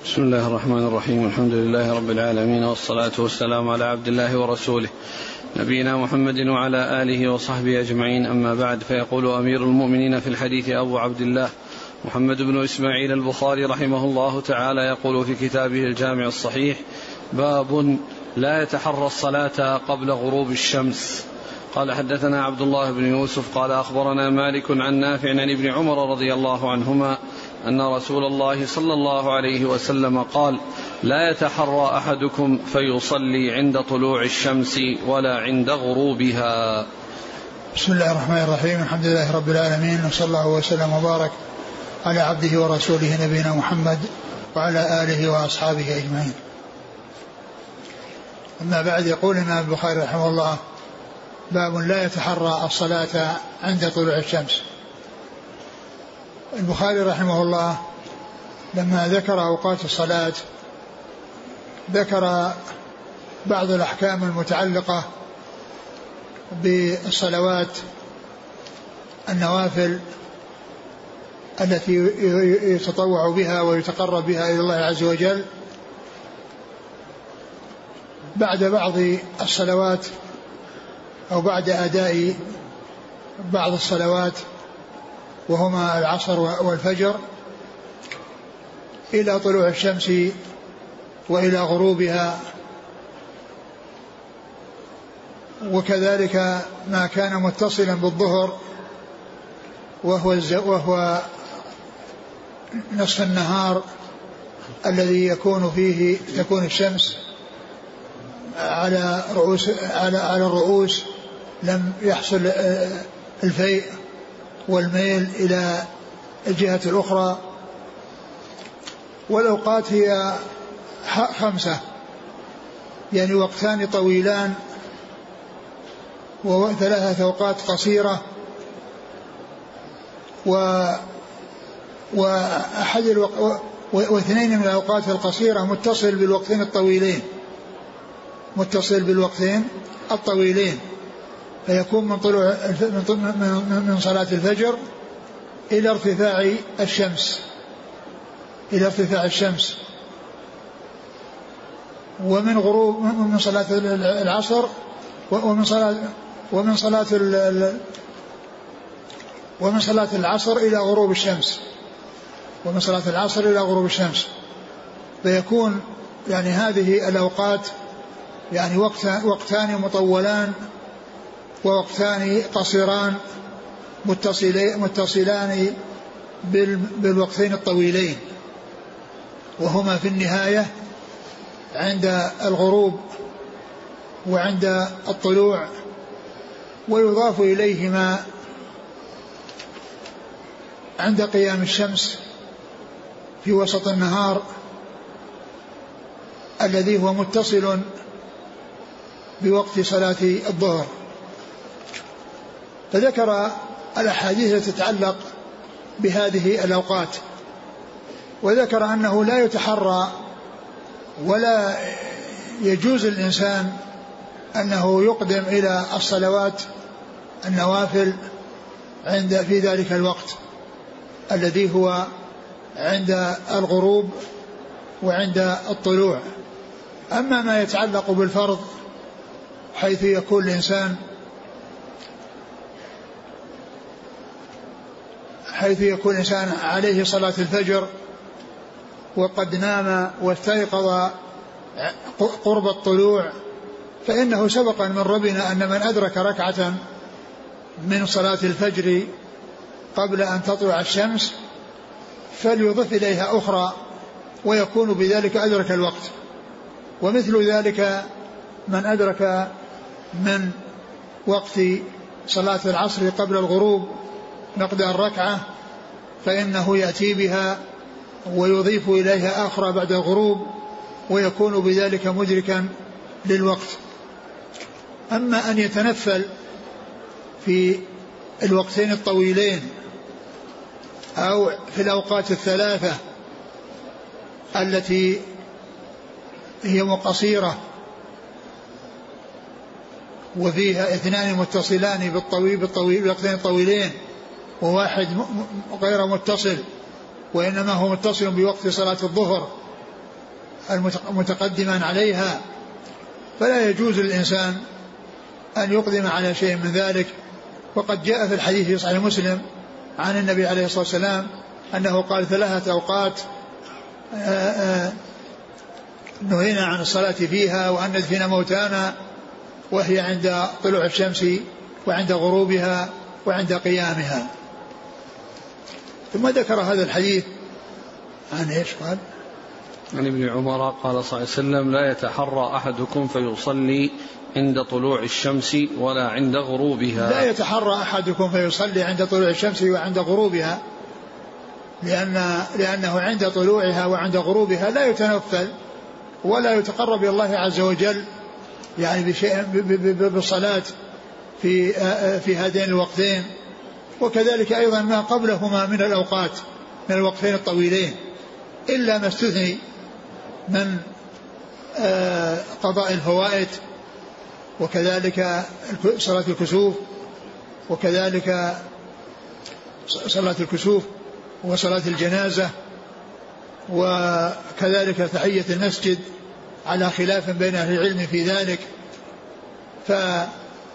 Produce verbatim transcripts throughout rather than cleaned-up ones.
بسم الله الرحمن الرحيم. الحمد لله رب العالمين، والصلاة والسلام على عبد الله ورسوله نبينا محمد وعلى آله وصحبه أجمعين. أما بعد، فيقول أمير المؤمنين في الحديث أبو عبد الله محمد بن إسماعيل البخاري رحمه الله تعالى يقول في كتابه الجامع الصحيح: باب لا يتحرى الصلاة قبل غروب الشمس. قال: حدثنا عبد الله بن يوسف قال أخبرنا مالك عن نافع عن ابن عمر رضي الله عنهما أن رسول الله صلى الله عليه وسلم قال: لا يتحرى أحدكم فيصلي عند طلوع الشمس ولا عند غروبها. بسم الله الرحمن الرحيم. الحمد لله رب العالمين، وصلى الله وسلم وبارك على عبده ورسوله نبينا محمد وعلى آله وأصحابه أجمعين. أما بعد، يقول الإمام البخاري رحمه الله: باب لا يتحرى الصلاة عند طلوع الشمس. البخاري رحمه الله لما ذكر أوقات الصلاة ذكر بعض الأحكام المتعلقة بالصلوات النوافل التي يتطوع بها ويتقرب بها إلى الله عز وجل بعد بعض الصلوات أو بعد أداء بعض الصلوات، وهما العصر والفجر، إلى طلوع الشمس وإلى غروبها. وكذلك ما كان متصلا بالظهر وهو, وهو نصف النهار الذي يكون فيه تكون الشمس على رؤوس على على الرؤوس، لم يحصل الفيء والميل إلى الجهة الأخرى. والأوقات هي خمسة، يعني وقتان طويلان وثلاثة أوقات قصيرة، و وأحد الوق... واثنين من الأوقات القصيرة متصل بالوقتين الطويلين متصل بالوقتين الطويلين فيكون من طلوع من صلاة الفجر إلى ارتفاع الشمس إلى ارتفاع الشمس ومن غروب من صلاة العصر ومن صلاة ومن صلاة ومن صلاة العصر إلى غروب الشمس ومن صلاة العصر إلى غروب الشمس فيكون يعني هذه الأوقات يعني وقتان مطولان ووقتان قصيران متصلان بالوقتين الطويلين، وهما في النهاية عند الغروب وعند الطلوع، ويضاف إليهما عند قيام الشمس في وسط النهار الذي هو متصل بوقت صلاة الظهر. فذكر الأحاديث التي تتعلق بهذه الأوقات، وذكر أنه لا يتحرى ولا يجوز الإنسان أنه يقدم إلى الصلوات النوافل عند في ذلك الوقت الذي هو عند الغروب وعند الطلوع. أما ما يتعلق بالفرض حيث يكون الإنسان حيث يكون الإنسان عليه صلاة الفجر وقد نام واستيقظ قرب الطلوع، فإنه سبق من ربنا أن من أدرك ركعة من صلاة الفجر قبل أن تطلع الشمس فليضف إليها أخرى ويكون بذلك أدرك الوقت. ومثل ذلك من أدرك من وقت صلاة العصر قبل الغروب مقدار ركعة فإنه يأتي بها ويضيف إليها أخرى بعد الغروب ويكون بذلك مدركا للوقت. أما أن يتنفل في الوقتين الطويلين أو في الأوقات الثلاثة التي هي قصيرة وفيها اثنان متصلان بالطويل بالطويل بالوقتين الطويلين وواحد غير متصل وإنما هو متصل بوقت صلاة الظهر متقدما عليها، فلا يجوز للإنسان أن يقدم على شيء من ذلك. وقد جاء في الحديث في صحيح مسلم عن النبي عليه الصلاة والسلام أنه قال ثلاثة أوقات نهينا عن الصلاة فيها وأن ندفن موتانا، وهي عند طلوع الشمس وعند غروبها وعند قيامها. ثم ذكر هذا الحديث عن ايش قال؟ عن ابن عمر قال صلى الله عليه وسلم: لا يتحرى أحدكم فيصلي عند طلوع الشمس ولا عند غروبها. لا يتحرى أحدكم فيصلي عند طلوع الشمس وعند غروبها، لأن لأنه عند طلوعها وعند غروبها لا يتنفل ولا يتقرب إلى الله عز وجل يعني بشيء بالصلاة في في هذين الوقتين. وكذلك أيضا ما قبلهما من الأوقات من الوقتين الطويلين، إلا ما استثني من قضاء الفوائد، وكذلك صلاة الكسوف، وكذلك صلاة الكسوف وصلاة الجنازة، وكذلك تحية المسجد على خلاف بين أهل العلم في ذلك. فهذه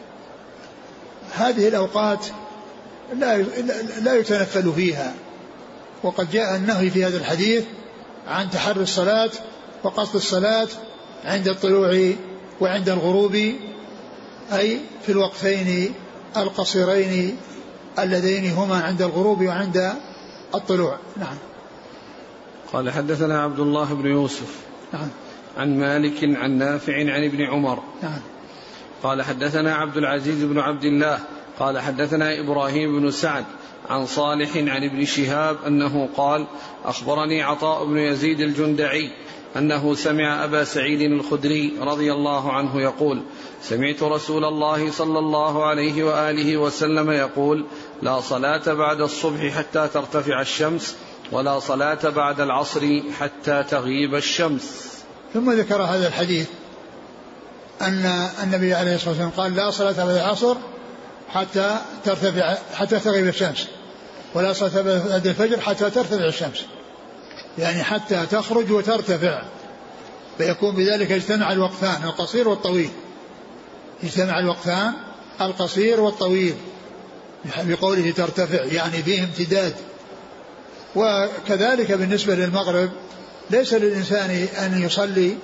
الأوقات لا لا يتنفل فيها. وقد جاء النهي في هذا الحديث عن تحري الصلاة وقصد الصلاة عند الطلوع وعند الغروب، أي في الوقتين القصيرين اللذين هما عند الغروب وعند الطلوع. نعم. قال: حدثنا عبد الله بن يوسف نعم. عن مالك عن نافع عن ابن عمر نعم. قال: حدثنا عبد العزيز بن عبد الله قال: حدثنا إبراهيم بن سعد عن صالح عن ابن شهاب أنه قال: أخبرني عطاء بن يزيد الجندعي أنه سمع أبا سعيد الخدري رضي الله عنه يقول: سمعت رسول الله صلى الله عليه وآله وسلم يقول: لا صلاة بعد الصبح حتى ترتفع الشمس، ولا صلاة بعد العصر حتى تغيب الشمس. ثم ذكر هذا الحديث أن النبي عليه الصلاة والسلام قال: لا صلاة بعد العصر حتى ترتفع حتى تغيب الشمس، ولا صلاة بعد الفجر حتى ترتفع الشمس، يعني حتى تخرج وترتفع، فيكون بذلك اجتمع الوقتان القصير والطويل، اجتمع الوقتان القصير والطويل بقوله ترتفع، يعني فيه امتداد. وكذلك بالنسبة للمغرب ليس للإنسان أن يصلي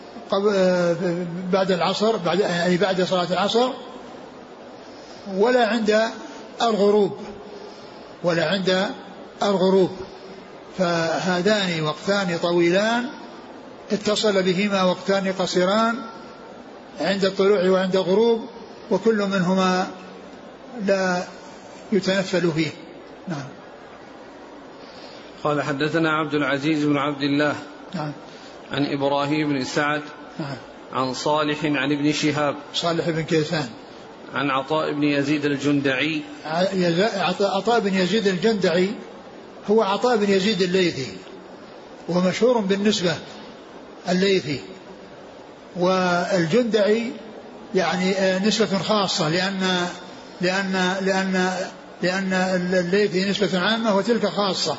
بعد العصر بعد يعني بعد صلاة العصر ولا عند الغروب ولا عند الغروب فهذان وقتان طويلان اتصل بهما وقتان قصيران عند الطلوع وعند الغروب، وكل منهما لا يتنفل فيه. نعم. قال: حدثنا عبد العزيز بن عبد الله نعم. عن إبراهيم بن سعد نعم. عن صالح عن ابن شهاب صالح بن كيسان عن عطاء بن يزيد الجندعي. عطاء بن يزيد الجندعي هو عطاء بن يزيد الليثي، ومشهور بالنسبة الليثي، والجندعي يعني نسبة خاصة، لأن لأن لأن لأن الليثي نسبة عامة وتلك خاصة،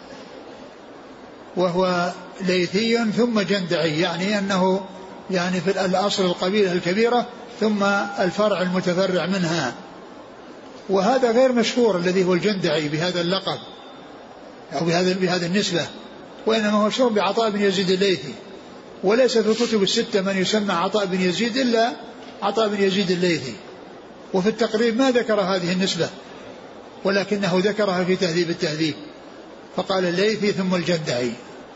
وهو ليثي ثم جندعي، يعني أنه يعني في الأصل القبيلة الكبيرة ثم الفرع المتفرع منها. وهذا غير مشهور الذي هو الجندعي بهذا اللقب أو بهذا بهذه النسبة، وإنما هو مشهور بعطاء بن يزيد الليثي، وليس في الكتب الستة من يسمى عطاء بن يزيد إلا عطاء بن يزيد الليثي. وفي التقريب ما ذكر هذه النسبة، ولكنه ذكرها في تهذيب التهذيب، فقال الليثي ثم الجندعي.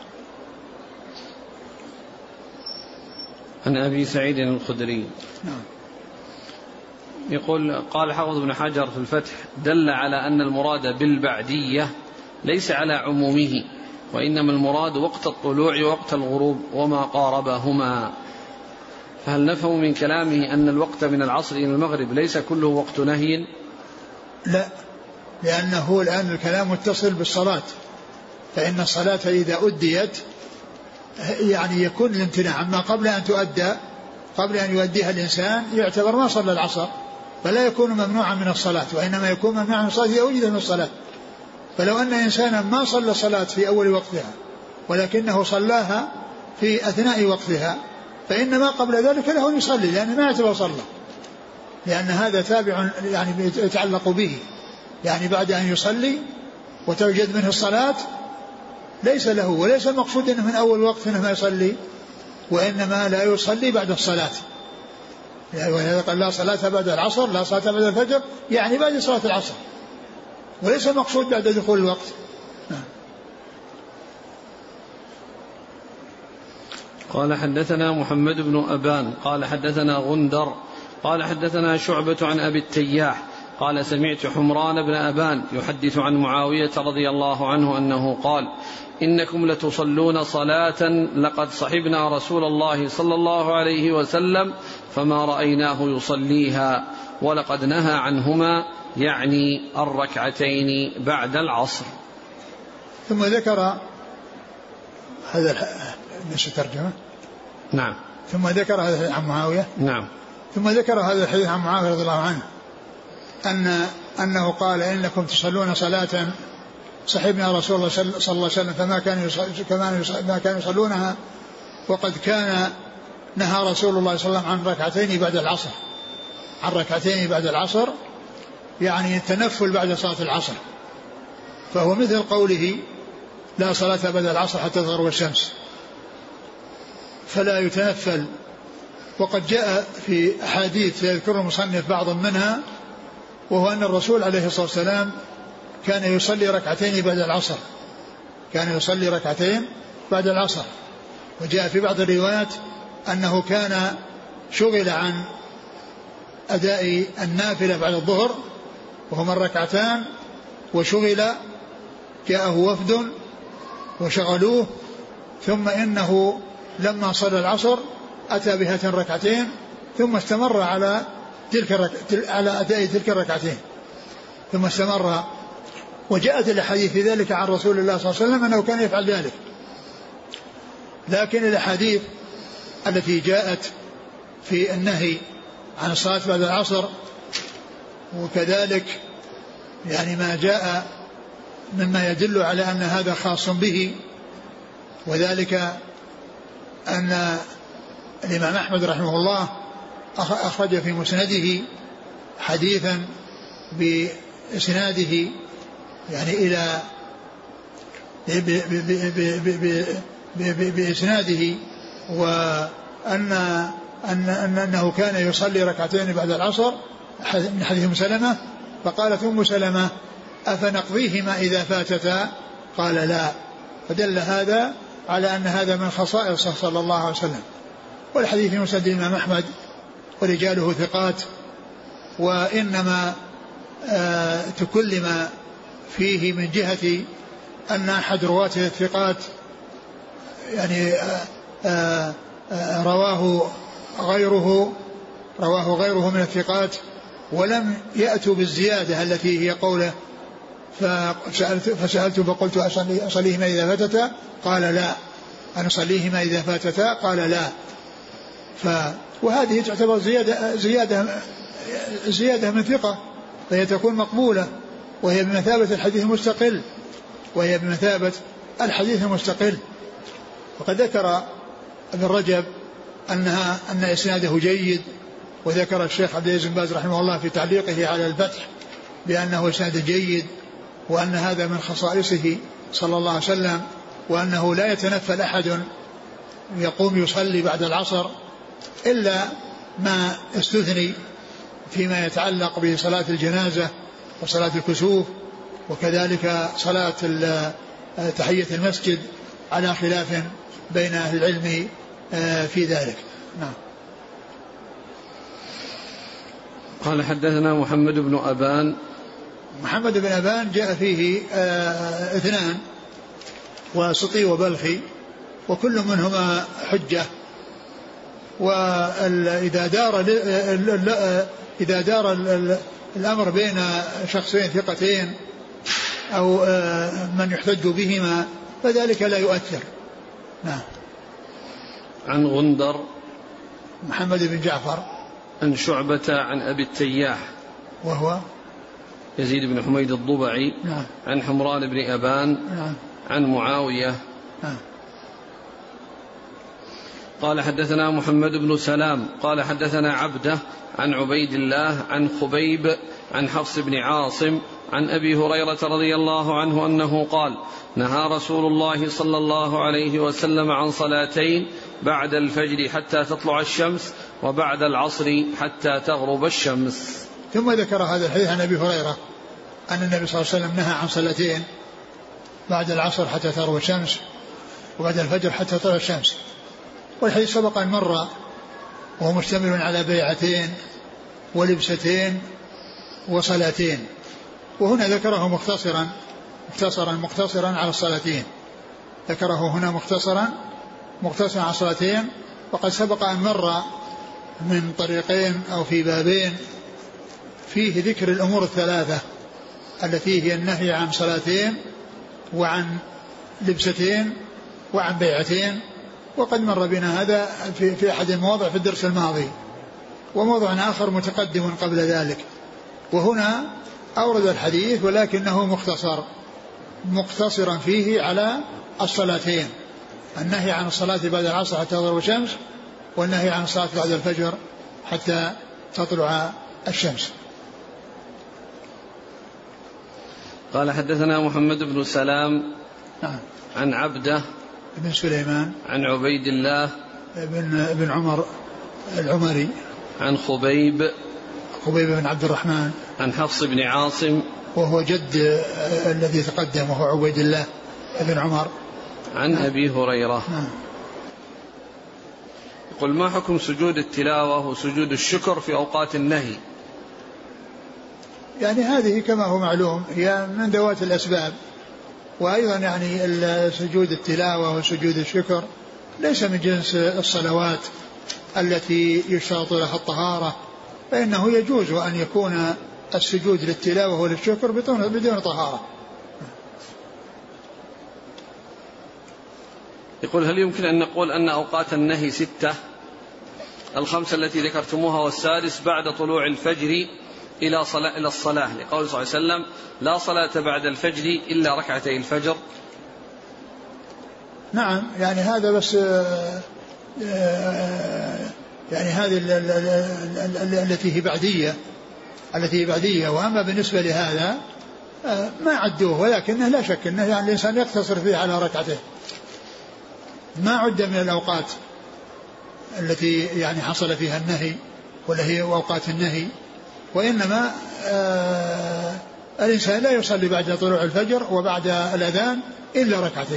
عن أبي سعيد الخدري. نعم. يقول: قال حافظ بن حجر في الفتح: دل على أن المراد بالبعدية ليس على عمومه، وإنما المراد وقت الطلوع ووقت الغروب وما قاربهما. فهل نفهم من كلامه أن الوقت من العصر إلى المغرب ليس كله وقت نهي؟ لا، لأنه الآن الكلام متصل بالصلاة، فإن الصلاة إذا أديت يعني يكون الامتناع، أما قبل أن تؤدى قبل أن يؤديها الإنسان يعتبر ما صلى العصر، فلا يكون ممنوعا من الصلاة، وإنما يكون ممنوعا من الصلاة إذا وجد من الصلاة. فلو أن إنسانا ما صلى صلاة في أول وقتها ولكنه صلاها في أثناء وقتها فإن ما قبل ذلك له أن يصلي لأنه ما يعتبر صلى، لأن هذا تابع يعني يتعلق به، يعني بعد أن يصلي وتوجد منه الصلاة ليس له، وليس المقصود أنه من أول وقت أنه ما يصلي، وإنما لا يصلي بعد الصلاة، ولهذا قال لا صلاة بعد العصر لا صلاة بعد الفجر، يعني بعد صلاة العصر، وليس المقصود بعد دخول الوقت. قال حدثنا محمد بن أبان قال حدثنا غندر قال حدثنا شعبة عن أبي التياح قال سمعت حمران بن أبان يحدث عن معاوية رضي الله عنه أنه قال إنكم لتصلون صلاة لقد صحبنا رسول الله صلى الله عليه وسلم فما رأيناه يصليها ولقد نهى عنهما، يعني الركعتين بعد العصر. ثم ذكر هذا نفس الترجمة. نعم. ثم ذكر هذا الحديث عن معاوية. نعم. ثم ذكر هذا الحديث عن معاوية رضي الله عنه أن أنه قال إنكم تصلون صلاة صحبنا رسول الله صلى الله عليه وسلم فما كانوا ما كانوا يصلونها وقد كان نهى رسول الله صلى الله عليه وسلم عن ركعتين بعد العصر عن ركعتين بعد العصر يعني التنفل بعد صلاة العصر، فهو مثل قوله لا صلاة بعد العصر حتى تغرب الشمس، فلا يتنفل. وقد جاء في أحاديث يذكر المصنف بعض منها، وهو أن الرسول عليه الصلاة والسلام كان يصلي ركعتين بعد العصر كان يصلي ركعتين بعد العصر وجاء في بعض الروايات أنه كان شغل عن أداء النافلة بعد الظهر وهما الركعتان، وشغل جاءه وفد وشغلوه، ثم إنه لما صلى العصر أتى بهاتين الركعتين ثم استمر على تلك الرك... على أداء تلك الركعتين ثم استمر. وجاءت الأحاديث في ذلك عن رسول الله صلى الله عليه وسلم أنه كان يفعل ذلك، لكن الأحاديث التي جاءت في النهي عن الصلاة بعد العصر وكذلك يعني ما جاء مما يدل على أن هذا خاص به، وذلك أن الإمام أحمد رحمه الله أخرج في مسنده حديثا بإسناده يعني إلى بإسناده وأن أن أنه كان يصلي ركعتين بعد العصر من حديث أم سلمة، فقالت أم سلمة أفنقضيهما إذا فاتتا؟ قال لا، فدل هذا على أن هذا من خصائصه صلى الله عليه وسلم. والحديث في مسند الإمام أحمد ورجاله ثقات، وإنما آه تكلم فيه من جهة أن أحد رواته الثقات يعني آه آه آه رواه غيره رواه غيره من الثقات ولم يأتوا بالزيادة التي هي قوله فسألت, فسألت فقلت أصليهما إذا فاتتا؟ قال لا. أن أصليهما إذا فاتتا؟ قال لا. ف وهذه تعتبر زيادة, زيادة, زيادة من ثقة، فهي تكون مقبولة، وهي بمثابة الحديث المستقل وهي بمثابة الحديث المستقل. وقد ذكر ابن رجب أنها أن إسناده جيد، وذكر الشيخ عبد العزيز بن باز رحمه الله في تعليقه على الفتح بأنه إسناده جيد، وأن هذا من خصائصه صلى الله عليه وسلم، وأنه لا يتنفل أحد يقوم يصلي بعد العصر إلا ما استثني فيما يتعلق بصلاة الجنازة وصلاة الكسوف، وكذلك صلاة تحية المسجد على خلاف بين أهل العلم في ذلك. نعم. قال حدثنا محمد بن أبان. محمد بن أبان جاء فيه آه اثنان وسطي وبلخي، وكل منهما حجة، وإذا دار إذا دار الأمر بين شخصين ثقتين أو آه من يحتج بهما فذلك لا يؤثر. نعم. عن غندر محمد بن جعفر عن شعبة عن أبي التياح وهو يزيد بن حميد الضبعي. نعم. عن حمران بن أبان. نعم. عن معاوية. نعم. قال حدثنا محمد بن سلام قال حدثنا عبده عن عبيد الله عن خبيب عن حفص بن عاصم عن أبي هريرة رضي الله عنه أنه قال نهى رسول الله صلى الله عليه وسلم عن صلاتين بعد الفجر حتى تطلع الشمس وبعد العصر حتى تغرب الشمس. ثم ذكر هذا الحديث عن أبي هريرة أن النبي صلى الله عليه وسلم نهى عن صلاتين بعد العصر حتى تغرب الشمس وبعد الفجر حتى تطلع الشمس. والحديث سبق أن مر وهو مشتمل على بيعتين ولبستين وصلاتين، وهنا ذكره مختصرا مختصرا مختصرا على الصلاتين، ذكره هنا مختصرا مختصرا على الصلاتين، وقد سبق أن مر من طريقين أو في بابين فيه ذكر الأمور الثلاثة التي هي النهي عن صلاتين وعن لبستين وعن بيعتين، وقد مر بنا هذا في, في أحد المواضع في الدرس الماضي، وموضع آخر متقدم قبل ذلك. وهنا أورد الحديث ولكنه مختصر مقتصرا فيه على الصلاتين، النهي عن الصلاة بعد العصر حتى تغرب الشمس، والنهي عن الصلاة بعد الفجر حتى تطلع الشمس. قال حدثنا محمد بن سلام نعم. عن عبده بن سليمان عن عبيد الله بن, بن عمر العمري عن خبيب خبيب بن عبد الرحمن عن حفص بن عاصم وهو جد الذي تقدم وهو عبيد الله بن عمر عن أبي هريرة. نعم. يقول ما حكم سجود التلاوة وسجود الشكر في أوقات النهي؟ يعني هذه كما هو معلوم هي من ذوات الأسباب، وأيضا يعني سجود التلاوة وسجود الشكر ليس من جنس الصلوات التي يشترط لها الطهارة، فإنه يجوز أن يكون السجود للتلاوة وللشكر بدون طهارة. يقول هل يمكن أن نقول أن أوقات النهي ستة، الخمسة التي ذكرتموها والسادس بعد طلوع الفجر إلى صلاة إلى الصلاة، لقول صلى الله عليه وسلم لا صلاة بعد الفجر إلا ركعتي الفجر؟ نعم، يعني هذا بس يعني هذه التي هي بعدية التي هي بعدية وأما بالنسبة لهذا ما عدوه، ولكنه لا شك أنه يعني الإنسان يقتصر فيه على ركعته، ما عد من الأوقات التي يعني حصل فيها النهي ولا هي أوقات النهي، وإنما آه الإنسان لا يصلي بعد طلوع الفجر وبعد الأذان إلا ركعتين.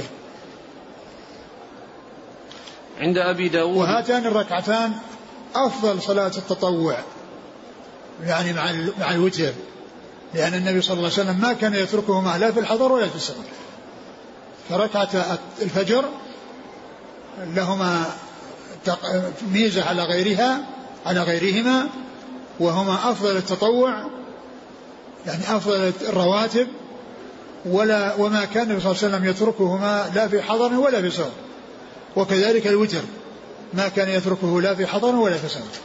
عند أبي داود وهاتان الركعتان أفضل صلاة التطوع يعني مع مع الوتر، لأن النبي صلى الله عليه وسلم ما كان يتركهما لا في الحضر ولا في السفر، فركعة الفجر لهما ميزة على غيرها على غيرهما، وهما أفضل التطوع يعني أفضل الرواتب، ولا وما كان النبي صلى الله عليه وسلم يتركهما لا في حضر ولا في سفر، وكذلك الوتر ما كان يتركه لا في حضر ولا في سفر.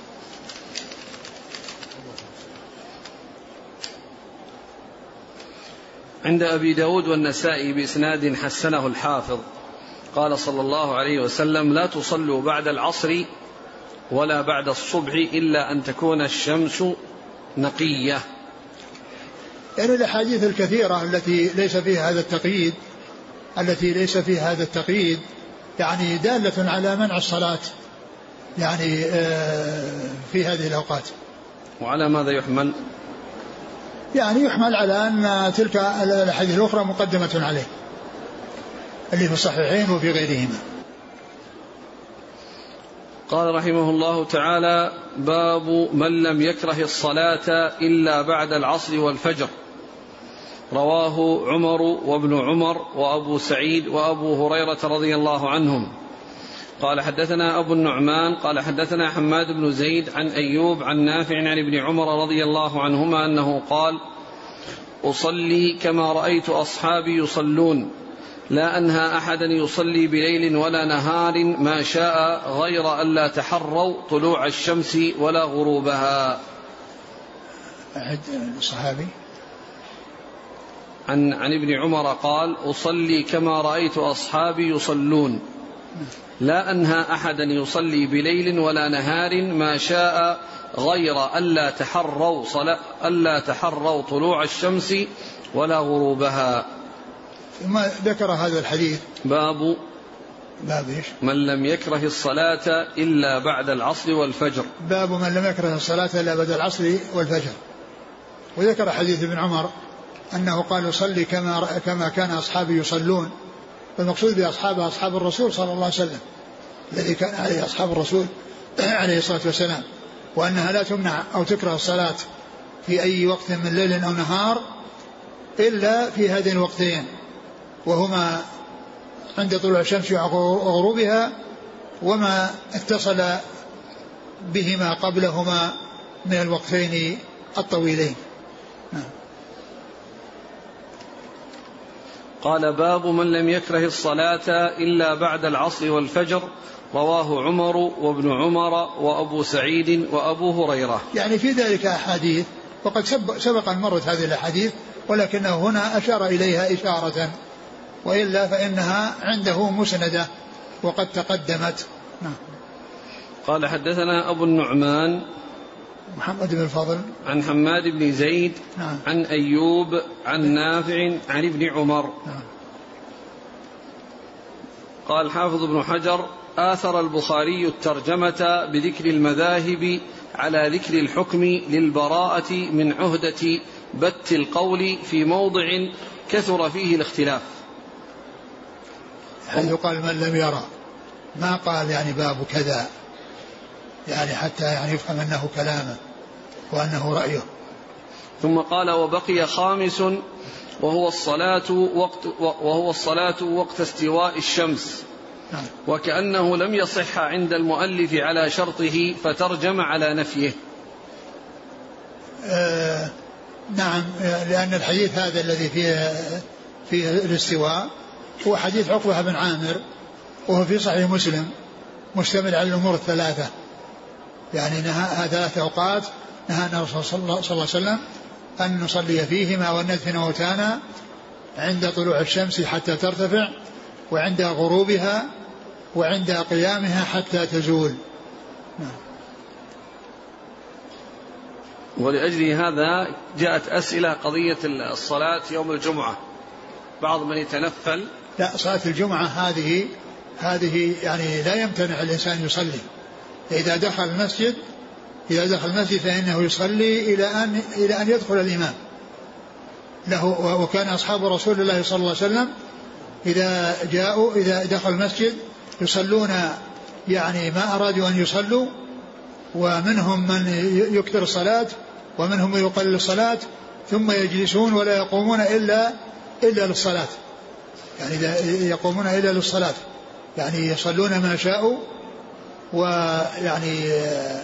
عند أبي داود والنسائي بإسناد حسنه الحافظ قال صلى الله عليه وسلم لا تصلوا بعد العصر ولا بعد الصبح إلا أن تكون الشمس نقية. يعني الأحاديث الكثيرة التي ليس فيها هذا التقييد التي ليس فيها هذا التقييد يعني دالة على منع الصلاة يعني في هذه الأوقات. وعلى ماذا يحمل؟ يعني يحمل على أن تلك الأحاديث الأخرى مقدمة عليه اللي في الصحيحين وفي غيرهما. قال رحمه الله تعالى باب من لم يكره الصلاة إلا بعد العصر والفجر، رواه عمر وابن عمر وأبو سعيد وأبو هريرة رضي الله عنهم. قال حدثنا أبو النعمان قال حدثنا حماد بن زيد عن أيوب عن نافع عن ابن عمر رضي الله عنهما أنه قال أصلي كما رأيت أصحابي يصلون لا أنهى أحدا يصلي بليل ولا نهار ما شاء غير أن لا تحروا طلوع الشمس ولا غروبها. أحد الصحابي عن, عن ابن عمر قال أصلي كما رأيت أصحابي يصلون لا أنهى أحدا يصلي بليل ولا نهار ما شاء غير ألا تحروا صلاة ألا تحروا طلوع الشمس ولا غروبها. ثم ذكر هذا الحديث باب باب إيش؟ من لم يكره الصلاة إلا بعد العصر والفجر. باب من لم يكره الصلاة إلا بعد العصر والفجر. وذكر حديث ابن عمر أنه قال صلي كما كما كان أصحابي يصلون، والمقصود بأصحابه أصحاب الرسول صلى الله عليه وسلم الذي كان عليه أصحاب الرسول عليه الصلاة والسلام، وأنها لا تمنع أو تكره الصلاة في أي وقت من ليل أو نهار إلا في هذين الوقتين، وهما عند طلوع الشمس وغروبها وما اتصل بهما قبلهما من الوقتين الطويلين. قال باب من لم يكره الصلاة إلا بعد العصر والفجر، رواه عمر وابن عمر وأبو سعيد وأبو هريرة. يعني في ذلك أحاديث وقد سبق أن مرت هذه الأحاديث، ولكنه هنا أشار إليها إشارة، وإلا فإنها عنده مسندة وقد تقدمت. نعم. قال حدثنا أبو النعمان محمد بن الفضل عن حماد بن زيد نعم. عن أيوب عن نافع عن ابن عمر نعم. قال حافظ ابن حجر آثر البخاري الترجمة بذكر المذاهب على ذكر الحكم للبراءة من عهدة بت القول في موضع كثر فيه الاختلاف، حيث قال من لم يرى، ما قال يعني باب كذا، يعني حتى يعني يفهم أنه كلامه وأنه رأيه. ثم قال وبقي خامس وهو الصلاة وقت, وهو الصلاة وقت استواء الشمس، نعم. وكأنه لم يصح عند المؤلف على شرطه فترجم على نفيه. آه نعم، لأن الحديث هذا الذي فيه, فيه الاستواء هو حديث عقبة بن عامر، وهو في صحيح مسلم مشتمل على الأمور الثلاثة، يعني نهى ثلاث أوقات نهى الرسول صلى الله عليه وسلم أن نصلي فيهما وأن ندفن موتانا عند طلوع الشمس حتى ترتفع، وعند غروبها، وعند قيامها حتى تزول. ولأجل هذا جاءت أسئلة قضية الصلاة يوم الجمعة، بعض من يتنفل. لا، صلاة الجمعة هذه هذه يعني لا يمتنع الإنسان يصلي إذا دخل المسجد، إذا دخل المسجد فإنه يصلي إلى أن إلى أن يدخل الإمام له. وكان أصحاب رسول الله صلى الله عليه وسلم إذا جاءوا إذا دخل المسجد يصلون يعني ما أرادوا أن يصلوا، ومنهم من يكثر الصلاة ومنهم من يقلل الصلاة، ثم يجلسون ولا يقومون إلا إلا للصلاة، يعني يقومون إلا للصلاة، يعني يصلون ما شاءوا، ويعني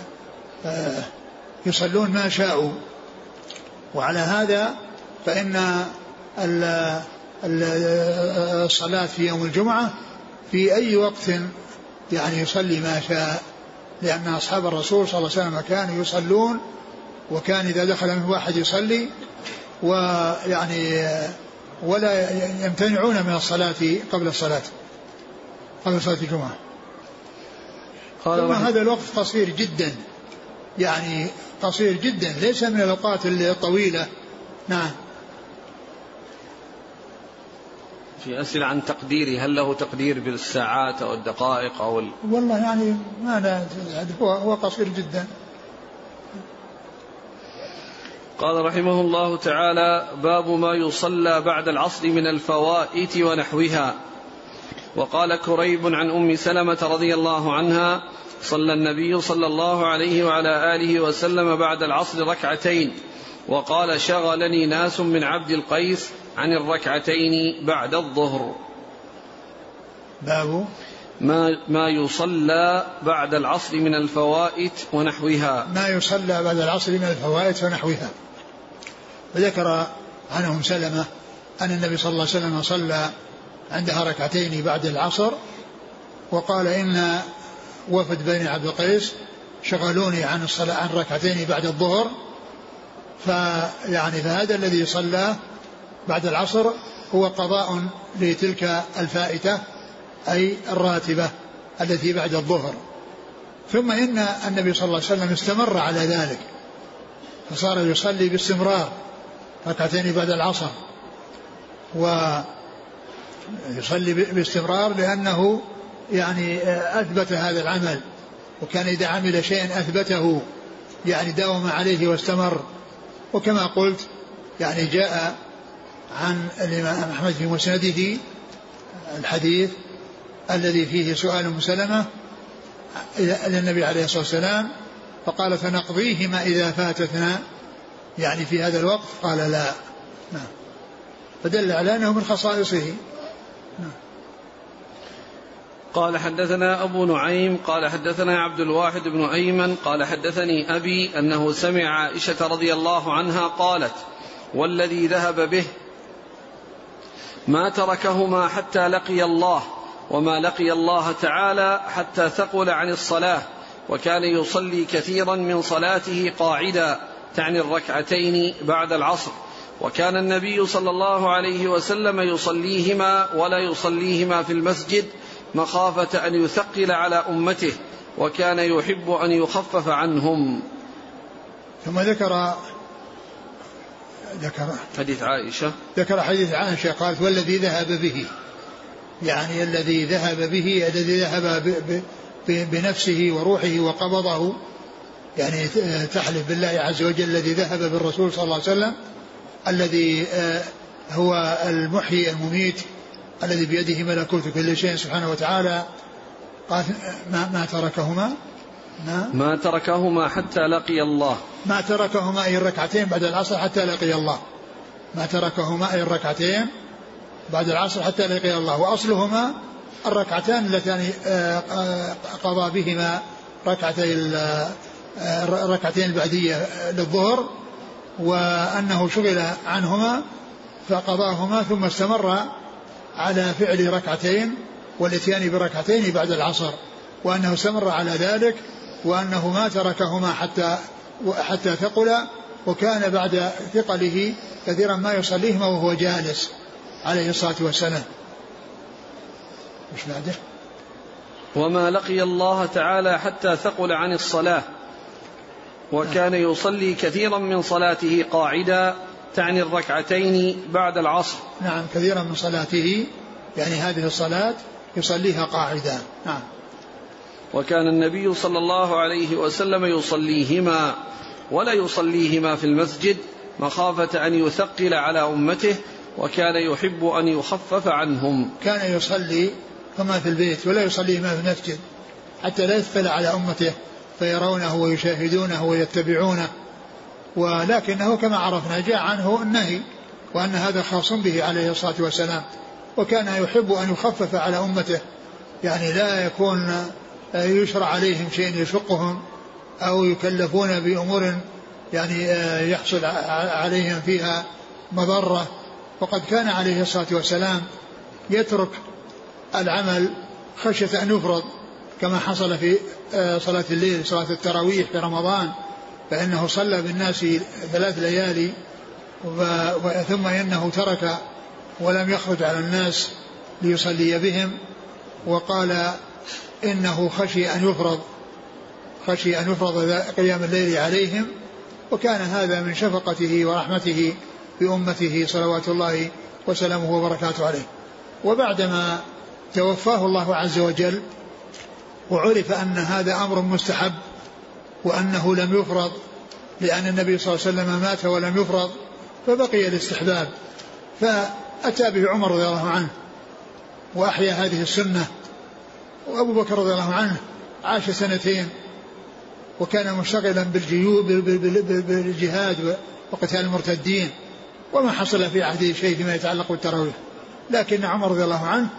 يصلون ما شاءوا. وعلى هذا فإن الصلاة في يوم الجمعة في أي وقت يعني يصلي ما شاء، لأن أصحاب الرسول صلى الله عليه وسلم كانوا يصلون، وكان إذا دخل منه واحد يصلي، ويعني ولا يمتنعون من الصلاة قبل الصلاة قبل صلاة الجمعة. ثم هذا الوقت قصير جدا، يعني قصير جدا، ليس من الأوقات الطويلة. نعم. في أسئلة عن تقديري، هل له تقدير بالساعات أو الدقائق أو ال... والله يعني ما لا هو هو قصير جدا. قال رحمه الله تعالى باب ما يصلى بعد العصر من الفوائت ونحوها. وقال كريب عن أم سلمة رضي الله عنها صلى النبي صلى الله عليه وعلى آله وسلم بعد العصر ركعتين، وقال شغلني ناس من عبد القيس عن الركعتين بعد الظهر. باب ما, ما يصلى بعد العصر من الفوائت ونحوها. ما يصلى بعد العصر من الفوائت ونحوها. وذكر عن أم سلمة أن النبي صلى الله عليه وسلم صلى عندها ركعتين بعد العصر، وقال إن وفد بني عبد القيس شغلوني عن الصلاة عن ركعتين بعد الظهر، فيعني فهذا الذي صلى بعد العصر هو قضاء لتلك الفائتة أي الراتبة التي بعد الظهر. ثم إن النبي صلى الله عليه وسلم استمر على ذلك، فصار يصلي باستمرار ركعتين بعد العصر، ويصلي باستمرار لأنه يعني أثبت هذا العمل، وكان إذا عمل شيئا أثبته يعني داوم عليه واستمر. وكما قلت يعني جاء عن الإمام أحمد في مسنده الحديث الذي فيه سؤال أم سلمة إلى النبي عليه الصلاة والسلام فقال فنقضيهما إذا فاتتنا يعني في هذا الوقت، قال لا. نعم. فدل على أنه من خصائصه. نعم. قال حدثنا أبو نعيم قال حدثنا عبد الواحد بن أيمن قال حدثني أبي أنه سمع عائشة رضي الله عنها قالت والذي ذهب به ما تركهما حتى لقي الله، وما لقي الله تعالى حتى ثقل عن الصلاة، وكان يصلي كثيرا من صلاته قاعدا تعني الركعتين بعد العصر، وكان النبي صلى الله عليه وسلم يصليهما ولا يصليهما في المسجد مخافة أن يثقل على أمته، وكان يحب أن يخفف عنهم. ثم ذكر ذكر حديث عائشة ذكر حديث عائشة قالت والذي ذهب به، يعني الذي ذهب به الذي ذهب بنفسه وروحه وقبضه، يعني تحلف بالله عز وجل الذي ذهب بالرسول صلى الله عليه وسلم الذي هو المحيي المميت الذي بيده ملكوت كل شيء سبحانه وتعالى. قال ما, ما تركهما ما, ما تركهما حتى لقي الله ما تركهما أي الركعتين بعد العصر حتى لقي الله ما تركهما أي الركعتين بعد العصر حتى لقي الله. وأصلهما الركعتان اللتان قضى بهما ركعتين الركعتين البعدية للظهر، وأنه شغل عنهما فقضاهما ثم استمر على فعل ركعتين والاتيان بركعتين بعد العصر، وأنه استمر على ذلك، وأنه ما تركهما حتى حتى ثقل، وكان بعد ثقله كثيرا ما يصليهما وهو جالس عليه الصلاة والسلام. مش بعده؟ وما لقي الله تعالى حتى ثقل عن الصلاة، وكان يصلي كثيرا من صلاته قاعدا تعني الركعتين بعد العصر. نعم، كثيرا من صلاته يعني هذه الصلاة يصليها قاعدا. نعم. وكان النبي صلى الله عليه وسلم يصليهما ولا يصليهما في المسجد مخافة أن يثقل على أمته، وكان يحب أن يخفف عنهم. كان يصلي كما في البيت ولا يصليهما في المسجد حتى لا يثقل على أمته فيرونه ويشاهدونه ويتبعونه، ولكنه كما عرفنا جاء عنه النهي وأن هذا خاص به عليه الصلاة والسلام، وكان يحب أن يخفف على أمته، يعني لا يكون يشرع عليهم شيء يشقهم أو يكلفون بأمور يعني يحصل عليهم فيها مضرة. وقد كان عليه الصلاة والسلام يترك العمل خشية أن يفرض، كما حصل في صلاة الليل صلاة التراويح في رمضان، فإنه صلى بالناس ثلاث ليالي ثم إنه ترك ولم يخرج على الناس ليصلي بهم، وقال إنه خشي أن يفرض خشي أن يفرض قيام الليل عليهم، وكان هذا من شفقته ورحمته بأمته صلوات الله وسلامه وبركاته عليه. وبعدما توفاه الله عز وجل وعرف أن هذا أمر مستحب وأنه لم يفرض لأن النبي صلى الله عليه وسلم مات ولم يفرض، فبقي الاستحباب، فأتى به عمر رضي الله عنه وأحيا هذه السنة. وأبو بكر رضي الله عنه عاش سنتين وكان مشتغلا بالجهاد وقتال المرتدين، وما حصل في عهده شيء فيما يتعلق بالتراويح، لكن عمر رضي الله عنه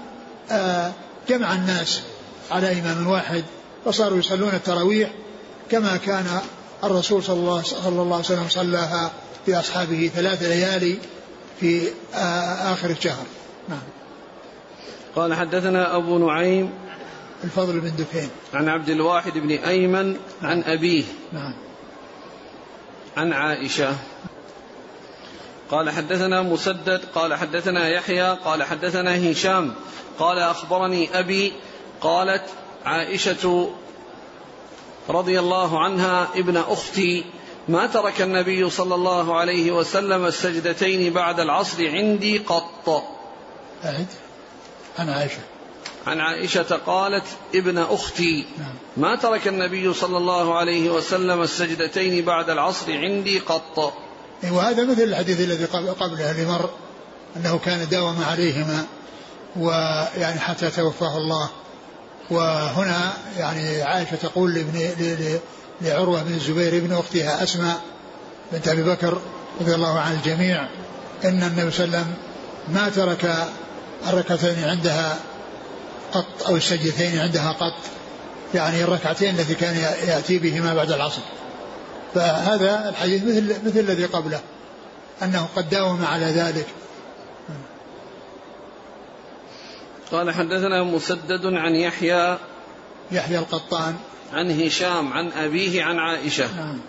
جمع الناس على إمام واحد فصاروا يصلون التراويح كما كان الرسول صلى الله عليه وسلم صلاها في أصحابه ثلاث ليالي في آخر الشهر. نعم. قال حدثنا أبو نعيم الفضل بن دكين عن عبد الواحد بن أيمن عن أبيه نعم. عن عائشة قال حدثنا مسدد قال حدثنا يحيى قال حدثنا هشام قال أخبرني أبي قالت عائشة رضي الله عنها ابن أختي ما ترك النبي صلى الله عليه وسلم السجدتين بعد العصر عندي قط. أعد عن عائشة عن عائشة قالت ابن أختي ما ترك النبي صلى الله عليه وسلم السجدتين بعد العصر عندي قط. وهذا مثل الحديث الذي قبله اللي مر أنه كان داوم عليهما ويعني حتى توفاه الله. وهنا يعني عائشة تقول لابن لعروة بن الزبير ابن أختها أسماء بنت أبي بكر رضي الله عن الجميع إن النبي صلى الله عليه وسلم ما ترك الركعتين عندها قط أو السجدتين عندها قط، يعني الركعتين التي كان يأتي بهما بعد العصر. فهذا الحديث مثل مثل الذي قبله أنه قد داوم على ذلك. قال حدثنا مسدد عن يحيى يحيى القطان عن هشام عن أبيه عن عائشة. نعم.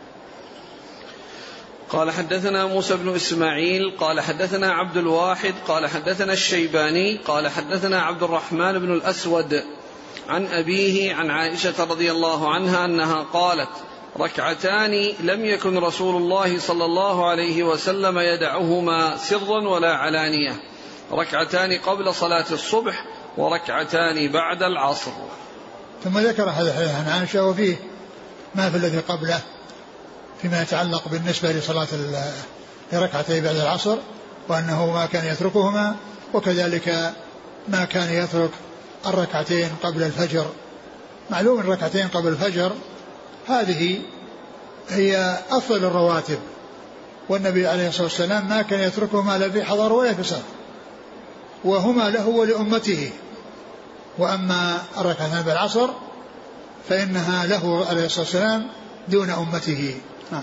قال حدثنا موسى بن إسماعيل قال حدثنا عبد الواحد قال حدثنا الشيباني قال حدثنا عبد الرحمن بن الأسود عن أبيه عن عائشة رضي الله عنها أنها قالت ركعتان لم يكن رسول الله صلى الله عليه وسلم يدعهما سرا ولا علانية، ركعتان قبل صلاة الصبح وركعتان بعد العصر. ثم ذكر هذا الحديث عن عائشة وفيه ما في الذي قبله فيما يتعلق بالنسبة لصلاة لركعتين بعد العصر، وأنه ما كان يتركهما، وكذلك ما كان يترك الركعتين قبل الفجر. معلوم الركعتين قبل الفجر هذه هي أفضل الرواتب، والنبي عليه الصلاة والسلام ما كان يتركهما لا في حضر ولا في سفر، وهما له ولأمته. وأما الركعتان بعد العصر فإنها له عليه الصلاة والسلام دون أمته. نعم.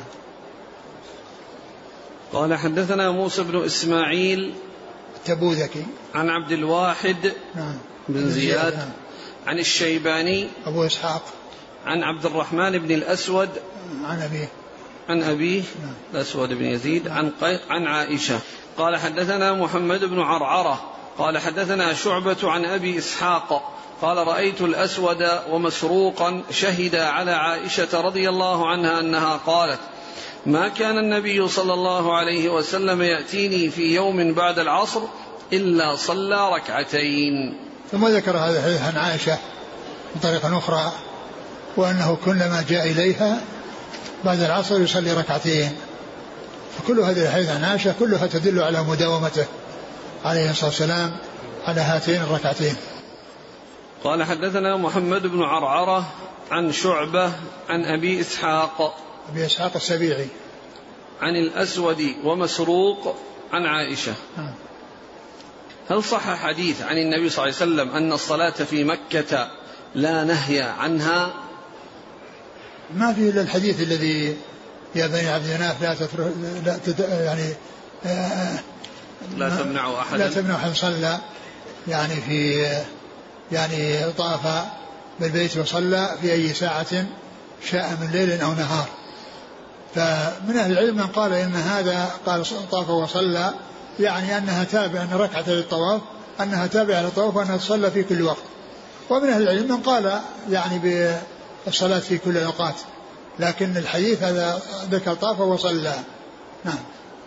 قال حدثنا موسى بن إسماعيل التبوذكي عن عبد الواحد نعم بن زياد نعم. عن الشيباني أبو إسحاق عن عبد الرحمن بن الأسود عن أبيه عن أبيه نعم. الأسود بن يزيد عن, عن عائشة قال حدثنا محمد بن عرعرة قال حدثنا شعبة عن أبي إسحاق قال رأيت الأسود ومسروقا شهدا على عائشة رضي الله عنها أنها قالت ما كان النبي صلى الله عليه وسلم يأتيني في يوم بعد العصر إلا صلى ركعتين. ثم ذكر هذا الحديث عن عائشة بطريقة أخرى، وأنه كلما جاء إليها بعد العصر يصلي ركعتين. فكل هذه الحديث عن عائشة كلها تدل على مداومته عليه الصلاة والسلام على هاتين الركعتين. قال حدثنا محمد بن عرعرة عن شعبة عن أبي إسحاق أبي إسحاق السبيعي عن الأسود ومسروق عن عائشة. هل صح حديث عن النبي صلى الله عليه وسلم أن الصلاة في مكة لا نهي عنها؟ ما في إلا الحديث الذي يا بني عبد مناف لا تترك لا تد... يعني آه لا تمنعوا أحدا لا تمنعوا أحد صلى يعني في يعني طاف بالبيت وصلى في أي ساعة شاء من ليل أو نهار. فمن أهل العلم من قال إن هذا قال طاف وصلى يعني أنها تابعة أن ركعة للطواف أنها تابعة للطواف وأنها تصلى في كل وقت. ومن أهل العلم من قال يعني بالصلاة في كل الأوقات، لكن الحديث هذا ذكر طاف وصلى. نعم.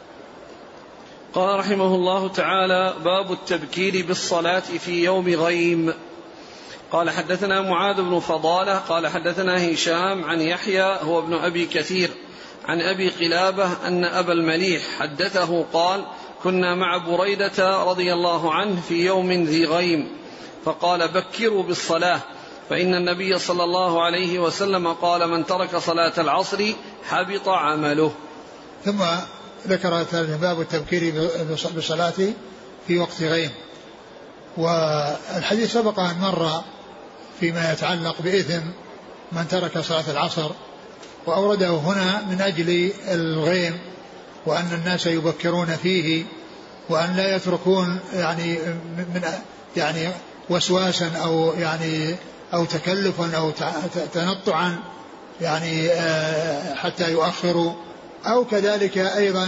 قال رحمه الله تعالى باب التبكير بالصلاة في يوم غيم. قال حدثنا معاذ بن فضالة قال حدثنا هشام عن يحيى هو ابن أبي كثير عن أبي قلابة أن أبا المليح حدثه قال كنا مع بريدة رضي الله عنه في يوم ذي غيم فقال بكروا بالصلاة فإن النبي صلى الله عليه وسلم قال من ترك صلاة العصر حبط عمله. ثم ذكر باب التبكير بالصلاة في وقت غيم. والحديث سبق أن مر فيما يتعلق بإثم من ترك صلاة العصر، وأورده هنا من أجل الغيم وأن الناس يبكرون فيه وأن لا يتركون يعني من يعني وسواسا أو يعني أو تكلفا أو تنطعا يعني حتى يؤخروا، أو كذلك أيضا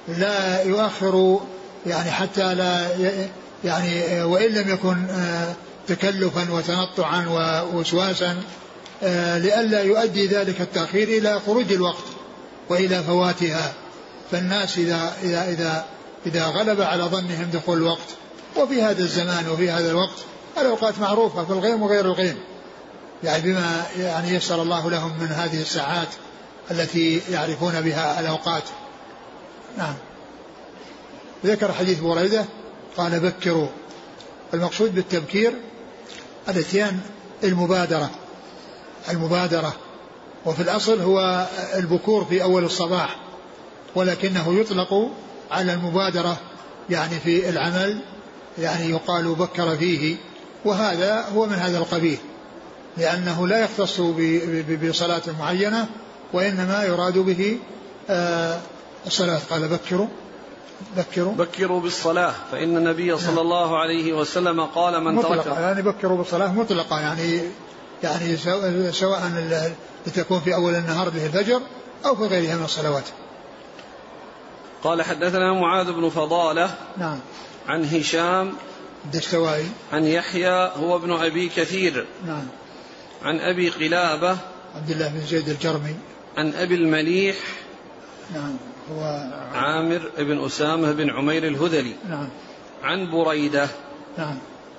لا يؤخر يعني حتى لا يعني وإن لم يكن تكلفا وتنطعا ووسواسا لئلا يؤدي ذلك التأخير إلى خروج الوقت وإلى فواتها. فالناس إذا, إذا, إذا, إذا غلب على ظنهم دخول الوقت، وفي هذا الزمان وفي هذا الوقت الأوقات معروفة في الغيم وغير الغيم، يعني بما يعني يسر الله لهم من هذه الساعات التي يعرفون بها الأوقات. نعم. ذكر حديث بريدة قال بكروا. المقصود بالتبكير الاتيان المبادرة المبادرة وفي الأصل هو البكور في أول الصباح، ولكنه يطلق على المبادرة يعني في العمل، يعني يقال بكر فيه، وهذا هو من هذا القبيل، لأنه لا يختص بصلاة معينة وإنما يراد به الصلاة. قال بكروا بكروا بكروا بالصلاة فإن النبي صلى الله عليه وسلم قال من ترك يعني بكروا بالصلاة مطلقة، يعني يعني سواء لتكون في أول النهار به الفجر أو في غيرها من الصلوات. قال حدثنا معاذ بن فضالة نعم عن هشام الدستوائي عن يحيى هو ابن أبي كثير نعم عن أبي قلابة عبد الله بن زيد الجرمي عن أبي المليح نعم هو عامر بن أسامة بن عمير الهذلي نعم عن بريدة نعم.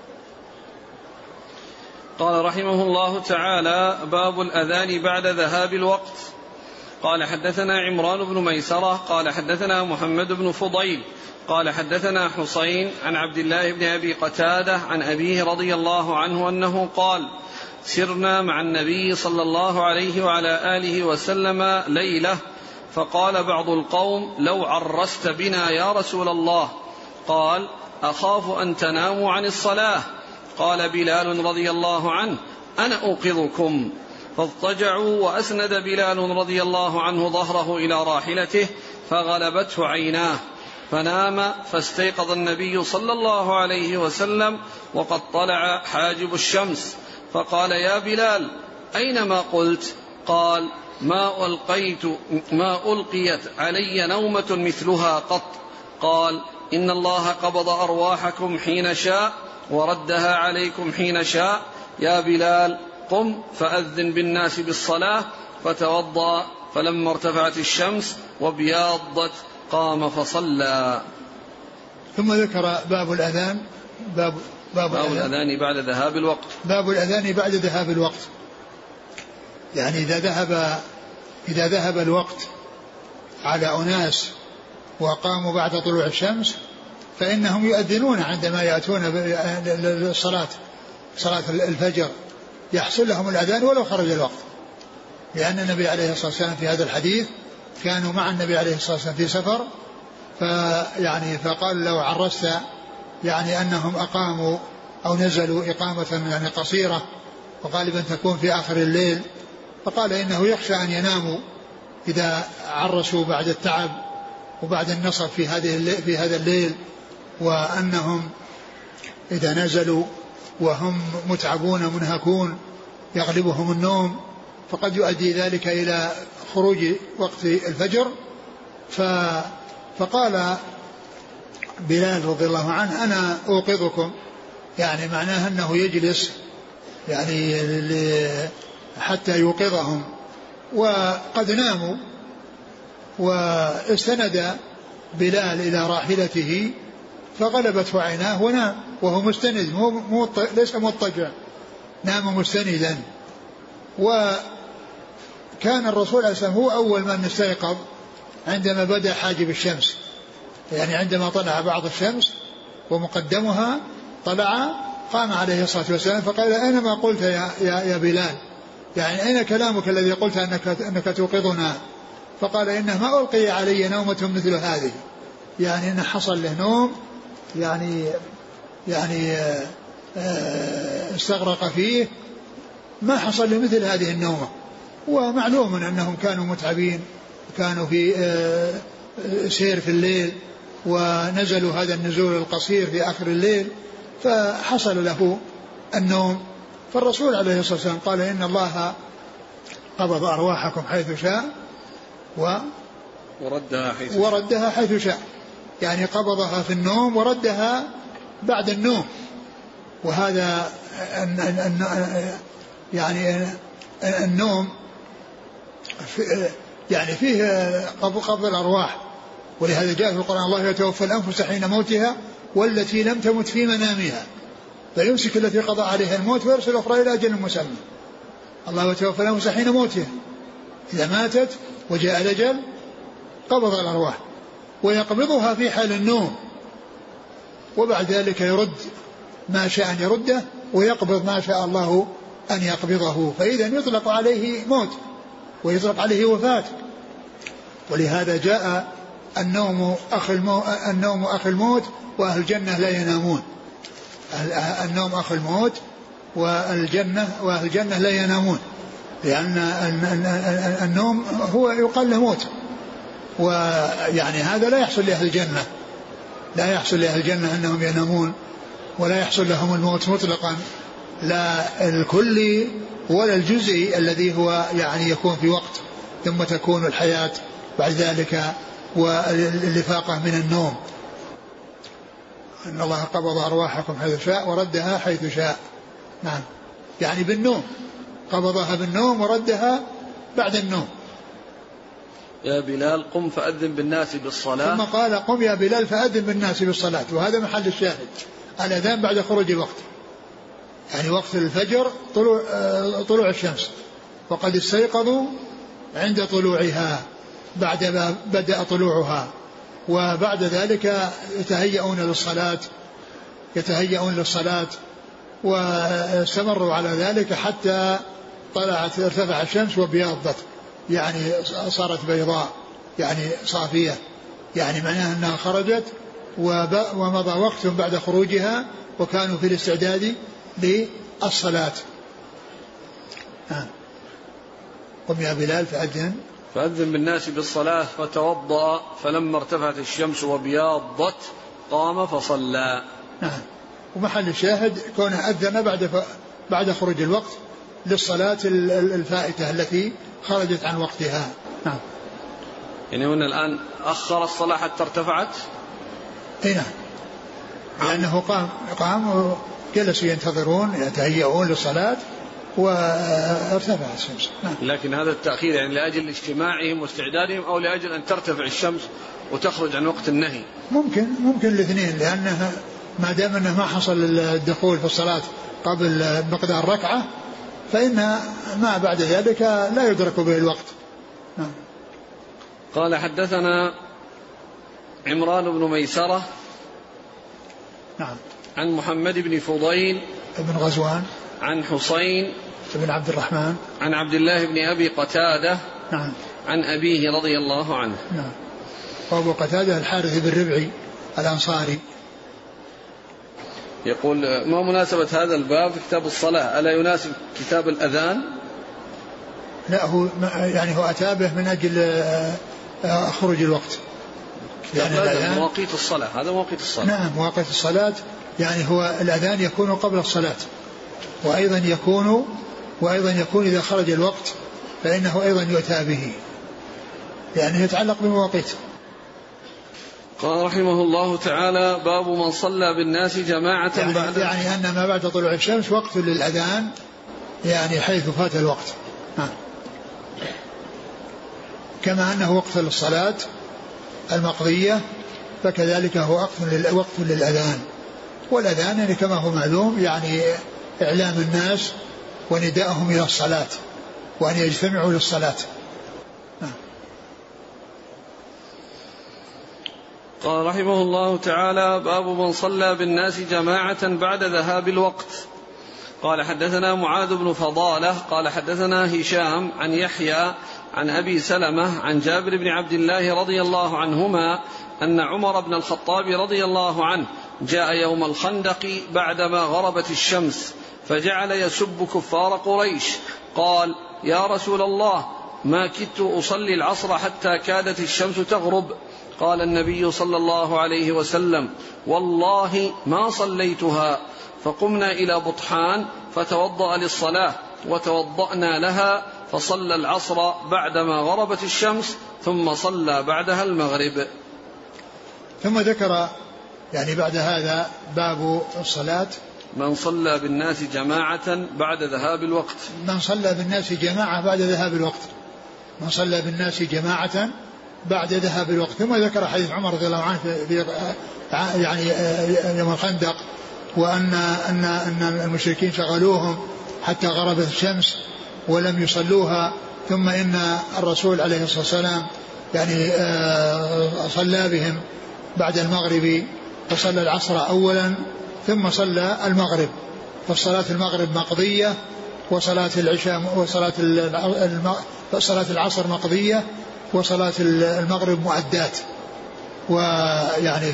قال رحمه الله تعالى باب الأذان بعد ذهاب الوقت. قال حدثنا عمران بن ميسرة قال حدثنا محمد بن فضيل قال حدثنا حسين عن عبد الله بن أبي قتادة عن أبيه رضي الله عنه أنه قال سرنا مع النبي صلى الله عليه وعلى آله وسلم ليلة فقال بعض القوم لو عرست بنا يا رسول الله، قال أخاف أن تناموا عن الصلاة. قال بلال رضي الله عنه أنا أوقظكم، فاضطجعوا وأسند بلال رضي الله عنه ظهره إلى راحلته فغلبته عيناه فنام، فاستيقظ النبي صلى الله عليه وسلم وقد طلع حاجب الشمس فقال يا بلال أين ما قلت؟ قال ما ألقيت ما ألقيت علي نومة مثلها قط. قال إن الله قبض أرواحكم حين شاء وردها عليكم حين شاء. يا بلال قم فأذن بالناس بالصلاة، فتوضأ فلما ارتفعت الشمس وبياضت قام فصلى. ثم ذكر باب الأذان باب, باب, باب الأذان بعد ذهاب الوقت. باب الأذان بعد ذهاب الوقت، يعني إذا ذهب إذا ذهب الوقت على أناس وقاموا بعد طلوع الشمس فإنهم يؤذنون عندما يأتون للصلاة صلاة الفجر، يحصل لهم الأذان ولو خرج الوقت، لأن النبي عليه الصلاة والسلام في هذا الحديث كانوا مع النبي عليه الصلاة والسلام في سفر، فيعني فقال لو عرست يعني أنهم أقاموا أو نزلوا إقامة يعني قصيرة وغالبا تكون في آخر الليل، فقال إنه يخشى أن يناموا إذا عرسوا بعد التعب وبعد النصب في هذه في هذا الليل، وأنهم إذا نزلوا وهم متعبون منهكون يغلبهم النوم فقد يؤدي ذلك إلى خروج وقت الفجر. فقال بلال رضي الله عنه أنا أوقظكم، يعني معناه أنه يجلس يعني حتى يوقظهم، وقد ناموا، واستند بلال إلى راحلته فغلبته عيناه ونام وهو مستند مو ليس مضطجع، نام مستندا. وكان الرسول عليه الصلاة والسلام هو أول من استيقظ عندما بدأ حاجب الشمس، يعني عندما طلع بعض الشمس ومقدمها طلع قام عليه الصلاة والسلام فقال أين ما قلت يا, يا, يا بلال، يعني أين كلامك الذي قلت أنك, أنك توقظنا؟ فقال إنما ألقي علي نومة مثل هذه، يعني إن حصل له نوم يعني يعني استغرق فيه ما حصل له مثل هذه النومة. ومعلوم أنهم كانوا متعبين، كانوا في سير في الليل ونزلوا هذا النزول القصير في آخر الليل فحصل له النوم. فالرسول عليه الصلاة والسلام قال إن الله قبض أرواحكم حيث شاء و وردها حيث وردها حيث شاء، يعني قبضها في النوم وردها بعد النوم. وهذا يعني النوم يعني فيه قبض الأرواح، ولهذا جاء في القرآن الله يتوفى الأنفس حين موتها والتي لم تمت في منامها فيمسك التي قضى عليها الموت ويرسل أخرى إلى أجل مسمى. الله يتوفى الأنفس حين موتها، إذا ماتت وجاء الأجل قبض الأرواح، ويقبضها في حال النوم، وبعد ذلك يرد ما شاء أن يرده ويقبض ما شاء الله أن يقبضه، فإذا يطلق عليه موت ويطلق عليه وفاة. ولهذا جاء النوم أخ الموت, النوم أخ الموت وأهل الجنة لا ينامون. النوم أخ الموت والجنة وأهل الجنة لا ينامون، لأن النوم هو يقال له موت، ويعني هذا لا يحصل لأهل الجنة، لا يحصل لأهل الجنة أنهم ينامون ولا يحصل لهم الموت مطلقا، لا الكلي ولا الجزئي الذي هو يعني يكون في وقت ثم تكون الحياة بعد ذلك والإفاقة من النوم. إن الله قبض أرواحكم حيث شاء وردها حيث شاء. نعم، يعني بالنوم، قبضها بالنوم وردها بعد النوم. يا بلال قم فأذن بالناس بالصلاة، ثم قال قم يا بلال فأذن بالناس بالصلاة، وهذا محل الشاهد، الأذان بعد خروج الوقت، يعني وقت الفجر طلوع, طلوع الشمس، وقد استيقظوا عند طلوعها بعد ما بدأ طلوعها، وبعد ذلك يتهيئون للصلاة يتهيئون للصلاة واستمروا على ذلك حتى طلعت ارتفع الشمس وبيضت، يعني صارت بيضاء يعني صافية، يعني معناها أنها خرجت ومضى وقت بعد خروجها وكانوا في الاستعداد للصلاة. قم يا بلال فأذن فأذن بالناس بالصلاة فتوضأ، فلما ارتفعت الشمس وبياضت قام فصلى. نعم، ومحل الشاهد كونه أذن بعد ف... بعد خروج الوقت للصلاة الفائتة التي خرجت عن وقتها. نعم، يعني هنا الآن أخر الصلاة حتى ارتفعت. اي نعم، لأنه قام قام وجلسوا ينتظرون يتهيئون للصلاة وارتفع الشمس. نعم. لكن هذا التأخير يعني لأجل اجتماعهم واستعدادهم أو لأجل أن ترتفع الشمس وتخرج عن وقت النهي؟ ممكن ممكن الاثنين، لأنها ما دام أنه ما حصل الدخول في الصلاة قبل مقدار ركعة فإن ما بعد ذلك لا يدرك به الوقت. نعم. قال حدثنا عمران بن ميسرة نعم عن محمد بن فضيل ابن غزوان عن حسين بن عبد الرحمن عن عبد الله بن أبي قتادة نعم عن أبيه رضي الله عنه. نعم. وأبو قتادة الحارث بن ربعي الأنصاري. يقول ما مناسبة هذا الباب في كتاب الصلاة؟ ألا يناسب كتاب الأذان؟ لا، هو يعني هو أتابه من أجل خروج الوقت، يعني الأذان مواقيت الصلاة، هذا مواقيت الصلاة. نعم، مواقيت الصلاة، يعني هو الأذان يكون قبل الصلاة، وأيضا يكون وأيضا يكون إذا خرج الوقت فإنه أيضا يؤتى به، يعني يتعلق بمواقيت. قال رحمه الله تعالى باب من صلى بالناس جماعة يعني بعد يعني أن ما بعد طلوع الشمس وقت للأذان، يعني حيث فات الوقت. ها. كما أنه وقت للصلاة المقضية فكذلك هو وقت للأذان. والأذان يعني كما هو معلوم يعني إعلام الناس ونداءهم إلى الصلاة وأن يجتمعوا للصلاة. قال رحمه الله تعالى باب من صلى بالناس جماعة بعد ذهاب الوقت. قال حدثنا معاذ بن فضالة قال حدثنا هشام عن يحيى عن أبي سلمة عن جابر بن عبد الله رضي الله عنهما أن عمر بن الخطاب رضي الله عنه جاء يوم الخندق بعدما غربت الشمس فجعل يسب كفار قريش. قال يا رسول الله ما كدت أصلي العصر حتى كادت الشمس تغرب. قال النبي صلى الله عليه وسلم والله ما صليتها. فقمنا إلى بطحان فتوضأ للصلاة وتوضأنا لها فصلى العصر بعدما غربت الشمس ثم صلى بعدها المغرب. ثم ذكر يعني بعد هذا باب الصلاة من صلى بالناس جماعة بعد ذهاب الوقت. من صلى بالناس جماعة بعد ذهاب الوقت من صلى بالناس جماعة بعد ذهاب الوقت. ثم ذكر حديث عمر رضي الله عنه في يعني يوم الخندق، وأن أن أن المشركين شغلوهم حتى غربت الشمس ولم يصلوها، ثم إن الرسول عليه الصلاة والسلام يعني صلى بهم بعد المغرب، فصلى العصر أولا ثم صلى المغرب، فصلاة المغرب مقضية وصلاة العشاء وصلاة صلاة العصر مقضية وصلاة المغرب مؤدات. ويعني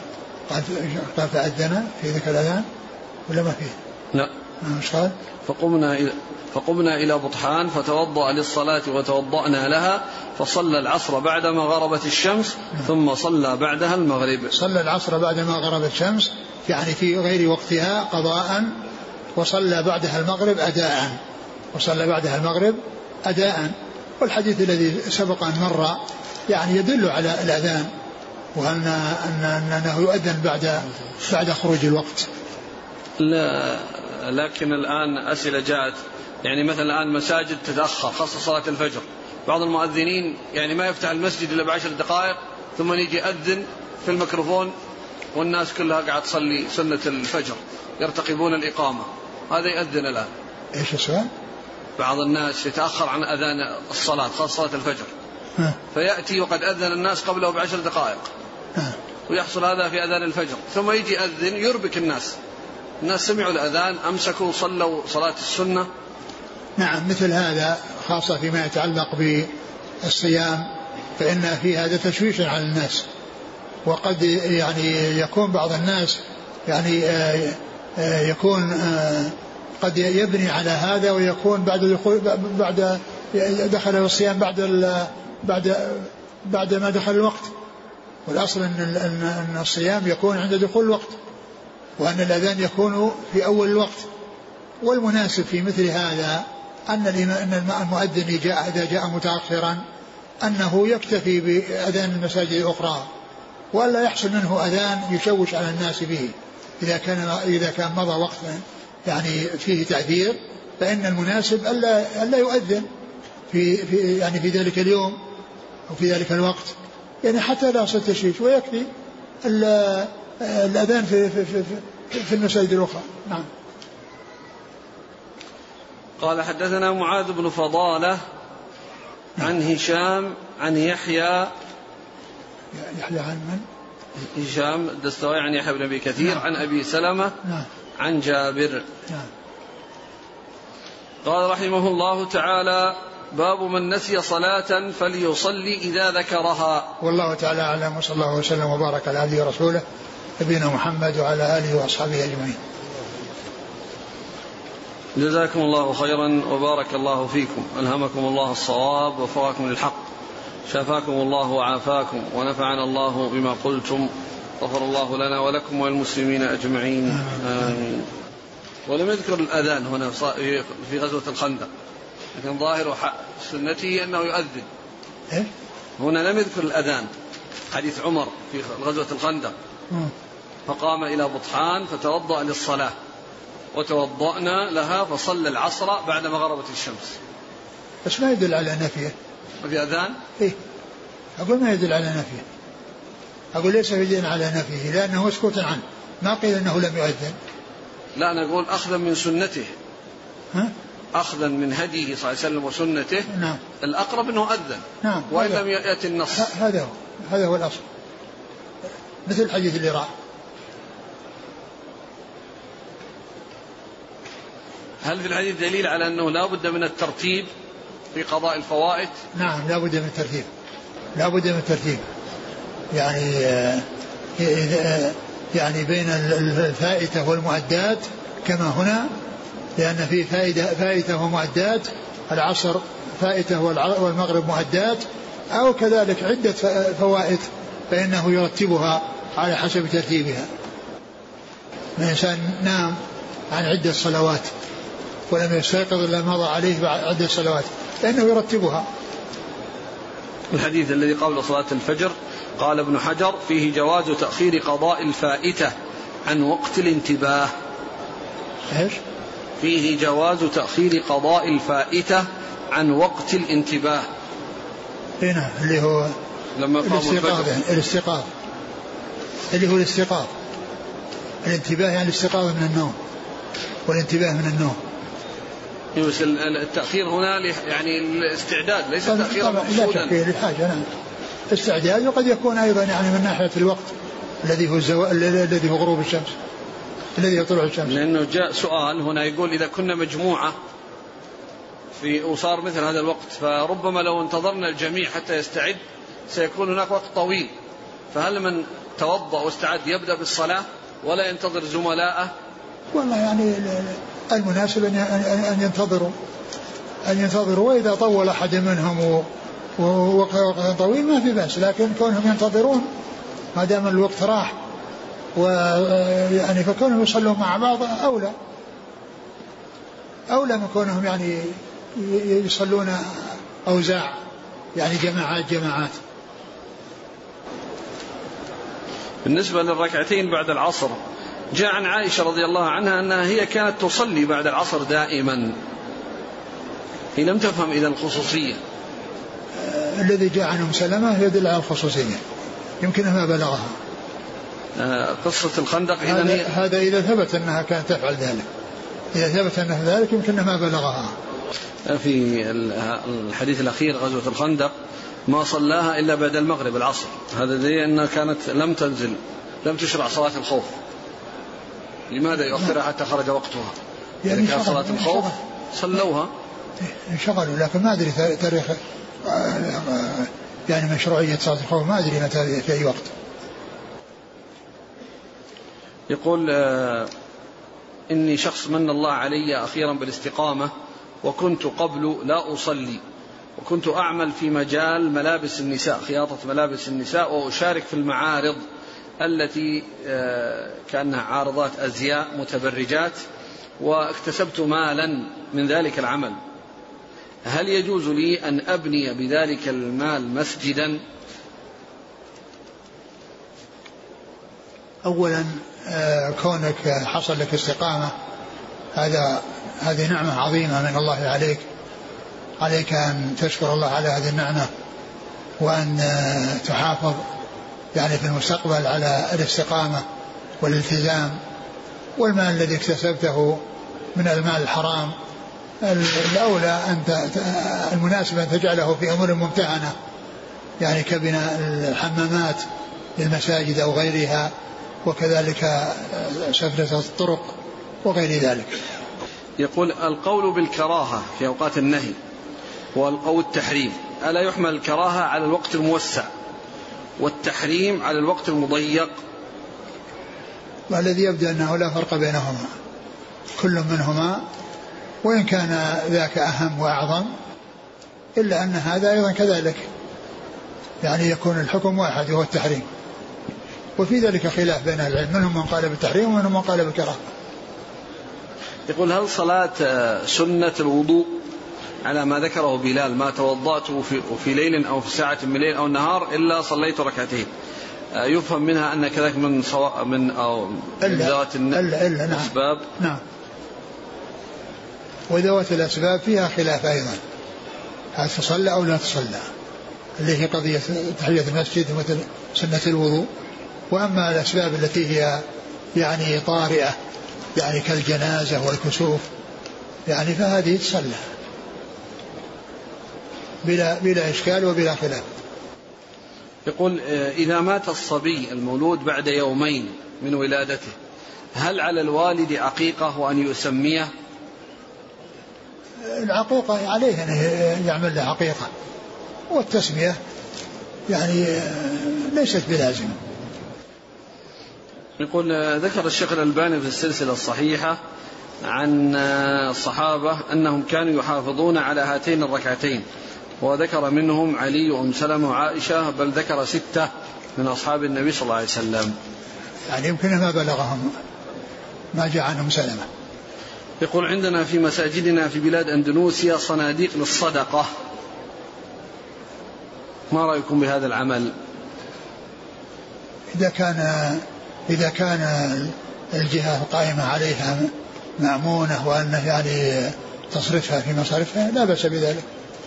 قال فأذن في ذكر الأذان ولا ما فيه؟ لا. مش قال؟ فقمنا إلى فقمنا إلى بطحان فتوضأ للصلاة وتوضأنا لها، فصلى العصر بعدما غربت الشمس ثم صلى بعدها المغرب. صلى العصر بعدما غربت الشمس يعني في غير وقتها قضاء، وصلى بعدها المغرب أداء وصلى بعدها المغرب أداء. والحديث الذي سبق أن مر يعني يدل على الأذان، وأن أنه يؤذن بعد بعد خروج الوقت. لا، لكن الآن أسئلة جاءت يعني مثلا الآن مساجد تتأخر خاصة صلاة الفجر، بعض المؤذنين يعني ما يفتح المسجد إلا بعشر دقائق ثم يجي يأذن في الميكروفون والناس كلها قاعد تصلي سنة الفجر يرتقبون الإقامة، هذا يأذن الآن. إيش السؤال؟ بعض الناس يتأخر عن أذان الصلاة خاصة صلاة الفجر ها. فيأتي وقد أذن الناس قبله بعشر دقائق ها. ويحصل هذا في أذان الفجر، ثم يجي يأذن يربك الناس، الناس سمعوا الأذان أمسكوا صلوا صلاة السنة. نعم، مثل هذا خاصة فيما يتعلق بالصيام، فإن في هذا تشويش على الناس، وقد يعني يكون بعض الناس يعني يكون قد يبني على هذا ويكون بعد دخول بعد دخل الصيام بعد بعد بعد ما دخل الوقت، والأصل أن الصيام يكون عند دخول الوقت، وأن الأذان يكون في أول الوقت. والمناسب في مثل هذا أن المؤذن جاء إذا جاء متأخرا أنه يكتفي بأذان المساجد الأخرى، ولا يحصل منه أذان يشوش على الناس به. إذا كان إذا كان مضى وقت يعني فيه تعذير، فإن المناسب ألا ألا يؤذن في في يعني في ذلك اليوم أو في ذلك الوقت، يعني حتى لا يحصل تشويش، ويكفي الأذان في في في في المساجد الأخرى. نعم. قال حدثنا معاذ بن فضالة عن هشام عن يحيى يحيى عن من؟ هشام الدستوائي عن يحيى بن أبي كثير. نعم. عن أبي سلمة. نعم. عن جابر. نعم. قال رحمه الله تعالى: باب من نسي صلاة فليصلي إذا ذكرها. والله تعالى أعلم، وصلى الله وسلم وبارك على عبده ورسوله نبينا محمد وعلى آله وأصحابه أجمعين. جزاكم الله خيرا وبارك الله فيكم، ألهمكم الله الصواب ووفقكم للحق، شافاكم الله وعافاكم، ونفعنا الله بما قلتم، غفر الله لنا ولكم وللمسلمين أجمعين، آمين. ولم يذكر الأذان هنا في غزوة الخندق، لكن ظاهر سنته أنه يؤذن. هنا لم يذكر الأذان، حديث عمر في غزوة الخندق فقام إلى بطحان فتوضأ للصلاة وتوضأنا لها فصلى العصر بعدما غربت الشمس. بس ما يدل على نفيه. ما في أذان؟ إيه، أقول ما يدل على نفيه، أقول ليس يدل على نفيه لأنه مسكوت عنه، ما قيل أنه لم يؤذن. لا، أنا أقول أخذا من سنته. ها؟ أخذا من هديه صلى الله عليه وسلم وسنته. نعم. الأقرب أنه أذن. نعم. وإن لم يأتي النص. هذا هو هذا هو الأصل، مثل الحديث اللي رأى. هل في الحديث دليل على أنه لا بد من الترتيب في قضاء الفوائد؟ نعم، لا بد من الترتيب، لا بد من الترتيب، يعني يعني بين الفائتة والمعدات كما هنا، لأن في فائدة فائتة ومعدات، العصر فائتة والمغرب معدات، أو كذلك عدة فوائد فإنه يرتبها على حسب ترتيبها. الإنسان نام عن عدة صلوات ولم يستيقظ إلا مضى عليه بعد عدة صلوات، فإنه يرتبها. الحديث الذي قبل صلاة الفجر قال ابن حجر فيه جواز تأخير قضاء الفائتة عن وقت الانتباه. إيش؟ فيه جواز تأخير قضاء الفائتة عن وقت الانتباه. هنا اللي هو لما الاستيقاظ الاستيقاظ اللي هو الاستيقاظ الانتباه يعني الاستيقاظ من النوم والانتباه من النوم. بس التأخير هنا يعني الاستعداد ليس تأخيرا مقصودا. لا تأخير للحاجة نعم استعداد وقد يكون أيضا يعني من ناحية الوقت الذي هو الزو... الذي هو غروب الشمس الذي هو طلوع الشمس. لأنه جاء سؤال هنا يقول إذا كنا مجموعة في وصار مثل هذا الوقت فربما لو انتظرنا الجميع حتى يستعد سيكون هناك وقت طويل، فهل من توضأ واستعد يبدأ بالصلاة ولا ينتظر زملاءه؟ والله يعني المناسب أن ينتظروا أن ينتظروا وإذا طول أحد منهم ووقت طويل ما في بأس، لكن كونهم ينتظرون ما دام الوقت راح ويعني فكونهم يصلون مع بعض أولى أولى من كونهم يعني يصلون أوزاع يعني جماعات جماعات. بالنسبة للركعتين بعد العصر جاء عن عائشة رضي الله عنها أنها هي كانت تصلي بعد العصر دائما، هي لم تفهم إذا الخصوصية. آه الذي جاء عن أم سلمة يدل على الخصوصية يمكن ما بلغها. آه قصة الخندق هذا, هي هذا إذا ثبت أنها كانت تفعل ذلك، إذا ثبت أنها ذلك يمكن ما بلغها. في الحديث الأخير غزوة الخندق ما صلاها إلا بعد المغرب العصر، هذا دليل أنها كانت لم تنزل لم تشرع صلاة الخوف. لماذا يؤخرها حتى خرج وقتها؟ يعني إذا كان صلاة الخوف صلوها انشغلوا، لكن ما أدري تاريخ يعني مشروعية صلاة الخوف ما أدري متى في أي وقت. يقول آه إني شخص من الله علي أخيرا بالاستقامة وكنت قبل لا أصلي، وكنت أعمل في مجال ملابس النساء خياطة ملابس النساء وأشارك في المعارض التي كأنها عارضات أزياء متبرجات، واكتسبت مالا من ذلك العمل، هل يجوز لي أن أبني بذلك المال مسجدا؟ أولا كونك حصل لك استقامة هذا هذه نعمة عظيمة من الله عليك، عليك أن تشكر الله على هذه النعمة وأن تحافظ يعني في المستقبل على الاستقامة والالتزام، والمال الذي اكتسبته من المال الحرام الأولى أن المناسب أن تجعله في أمور ممتهنة يعني كبناء الحمامات للمساجد أو غيرها، وكذلك سفلة الطرق وغير ذلك. يقول القول بالكراهة في أوقات النهي أو التحريم ألا يحمل الكراهة على الوقت الموسع والتحريم على الوقت المضيق؟ والذي يبدو أنه لا فرق بينهما، كل منهما وإن كان ذاك أهم وأعظم إلا أن هذا أيضا كذلك، يعني يكون الحكم واحد وهو التحريم، وفي ذلك خلاف بين العلم، منهم من قال بالتحريم ومنهم من قال بالكراهة. يقول هل صلاة سنة الوضوء على ما ذكره بلال ما توضأت في, في ليل أو في ساعة من ليل أو نهار إلا صليت ركعتين يفهم منها أن كذلك من صو... من أو من ذوات الأسباب؟ نعم. نعم وذوات الأسباب فيها خلاف أيضا، هل تصلى أو لا تصلى، اللي هي قضية تحية المسجد مثل سنة الوضوء. وأما الأسباب التي هي يعني طارئة يعني كالجنازة والكسوف يعني فهذه تصلى بلا, بلا إشكال وبلا خلاف. يقول إذا مات الصبي المولود بعد يومين من ولادته هل على الوالد عقيقة وأن يسميه؟ العقيقة عليه أن يعمل له عقيقة، والتسمية يعني ليست بلازم. يقول ذكر الشيخ الألباني في السلسلة الصحيحة عن الصحابة أنهم كانوا يحافظون على هاتين الركعتين، وذكر منهم علي وأم سلمة وعائشة، بل ذكر ستة من أصحاب النبي صلى الله عليه وسلم، يعني يمكن ما بلغهم ما جاء عنهم سلمة. يقول عندنا في مساجدنا في بلاد أندونيسيا صناديق للصدقة، ما رأيكم بهذا العمل؟ إذا كان إذا كان الجهة القائمة عليها مأمونة وأنه يعني تصرفها في مصارفها لا بأس بذلك.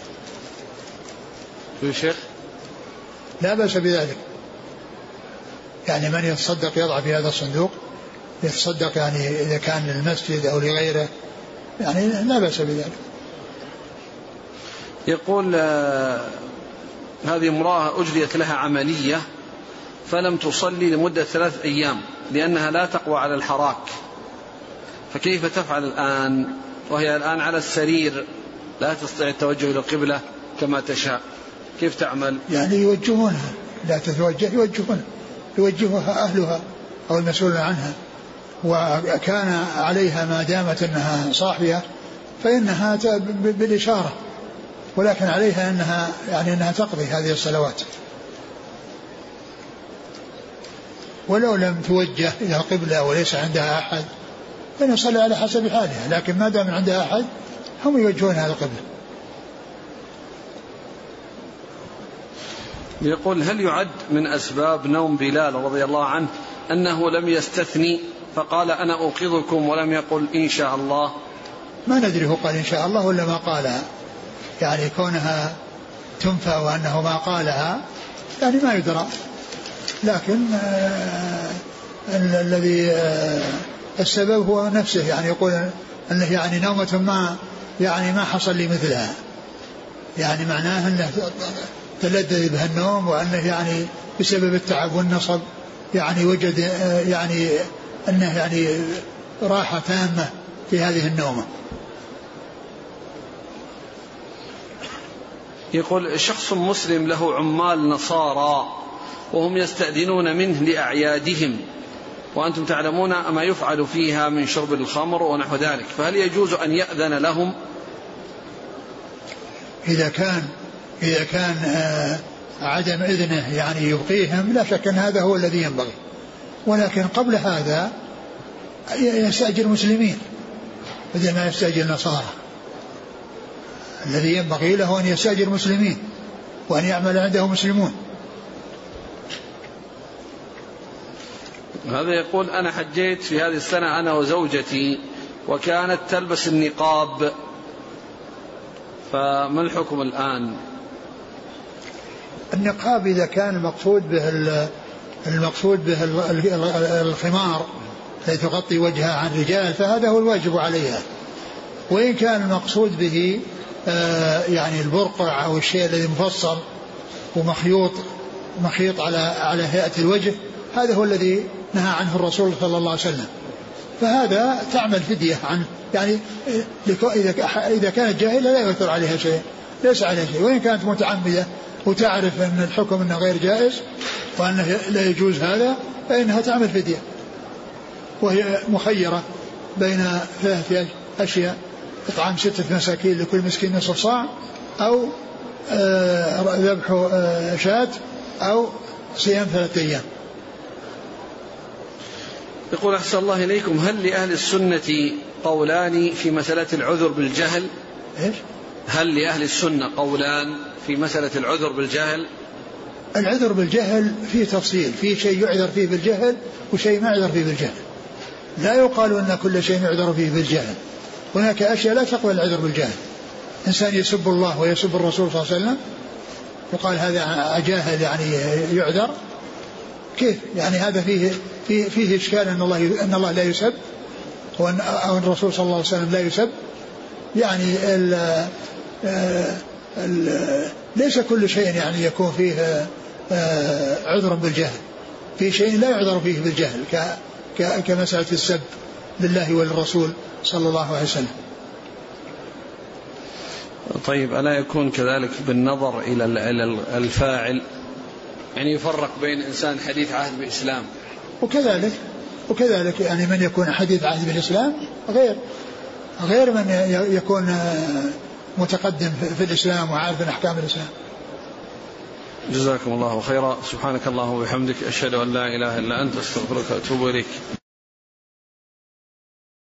يا شيخ لا بأس بذلك، يعني من يتصدق يضع في هذا الصندوق يتصدق، يعني إذا كان للمسجد أو لغيره يعني لا بأس بذلك. يقول آه هذه امرأة أجريت لها عملية فلم تصلي لمدة ثلاث أيام لأنها لا تقوى على الحراك، فكيف تفعل الآن وهي الآن على السرير لا تستطيع التوجه إلى القبلة كما تشاء، كيف تعمل؟ يعني يوجهونها، لا تتوجه يوجهونها، يوجهها أهلها أو المسؤول عنها، وكان عليها ما دامت أنها صاحية فإنها بالإشارة، ولكن عليها أنها يعني أنها تقضي هذه الصلوات، ولو لم توجه إلى القبلة وليس عندها أحد فإن يصلي على حسب حالها، لكن ما دام عندها أحد هم يوجهونها إلى القبلة. يقول هل يعد من أسباب نوم بلال رضي الله عنه أنه لم يستثني فقال أنا أوقظكم ولم يقل إن شاء الله؟ ما ندري هو قال إن شاء الله ولا ما قالها، يعني كونها تنفى وأنه ما قالها يعني ما يدرى، لكن آه الذي آه السبب هو نفسه، يعني يقول أنه يعني نومة ما يعني ما حصل لي مثلها، يعني معناه أنه تلذذ بها النوم، وأنه يعني بسبب التعب والنصب يعني وجد آه يعني أنه يعني راحة تامة في هذه النومة. يقول شخص مسلم له عمال نصارى وهم يستأذنون منه لأعيادهم وأنتم تعلمون ما يفعل فيها من شرب الخمر ونحو ذلك، فهل يجوز أن يأذن لهم؟ إذا كان إذا كان آه عدم إذنه يعني يبقيهم لا شك أن هذا هو الذي ينبغي، ولكن قبل هذا يستأجر مسلمين بدل ما يستأجر النصارى، الذي ينبغي له أن يستأجر مسلمين وأن يعمل عنده مسلمون. هذا يقول أنا حجيت في هذه السنة أنا وزوجتي وكانت تلبس النقاب، فما الحكم الآن؟ النقاب إذا كان المقصود به المقصود به الخمار التي تغطي وجهها عن الرجال فهذا هو الواجب عليها، وإن كان المقصود به آه يعني البرقع أو الشيء الذي مفصل ومخيوط مخيط على على هيئة الوجه هذا هو الذي نهى عنه الرسول صلى الله عليه وسلم، فهذا تعمل فدية عنه، يعني إذا كانت جاهلة لا يؤثر عليها شيء، ليس عليها شيء، وإن كانت متعمدة وتعرف أن الحكم أنه غير جائز وأنه لا يجوز هذا فإنها تعمل فدية، وهي مخيرة بين ثلاثة أشياء: إطعام ستة مساكين لكل مسكين نصف صاع، أو ذبح آه شاة، أو صيام ثلاثة أيام. يقول أحسن الله إليكم هل لأهل السنة قولان في مسألة العذر بالجهل؟ إيش؟ هل لأهل السنة قولان في مسألة العذر بالجهل؟ العذر بالجهل فيه تفصيل، فيه شيء يعذر فيه بالجهل وشيء ما يعذر فيه بالجهل، لا يقال أن كل شيء يعذر فيه بالجهل، هناك أشياء لا تقبل العذر بالجهل، إنسان يسب الله ويسب الرسول صلى الله عليه وسلم يقال هذا جاهل يعني يعذر، كيف يعني هذا فيه فيه, فيه إشكال أن الله أن الله لا يسب وأن أو الرسول صلى الله عليه وسلم لا يسب، يعني ال ال ليس كل شيء يعني يكون فيه عذر بالجهل، في شيء لا يعذر فيه بالجهل كمسألة السب لله وللرسول صلى الله عليه وسلم. طيب ألا يكون كذلك بالنظر إلى الفاعل، يعني يفرق بين إنسان حديث عهد بالإسلام وكذلك وكذلك يعني من يكون حديث عهد بالإسلام غير غير من يكون متقدم في الإسلام وعارف أحكام الإسلام. جزاكم الله خيرا، سبحانك اللهم وبحمدك أشهد أن لا إله إلا أنت أستغفرك وأتوب إليك.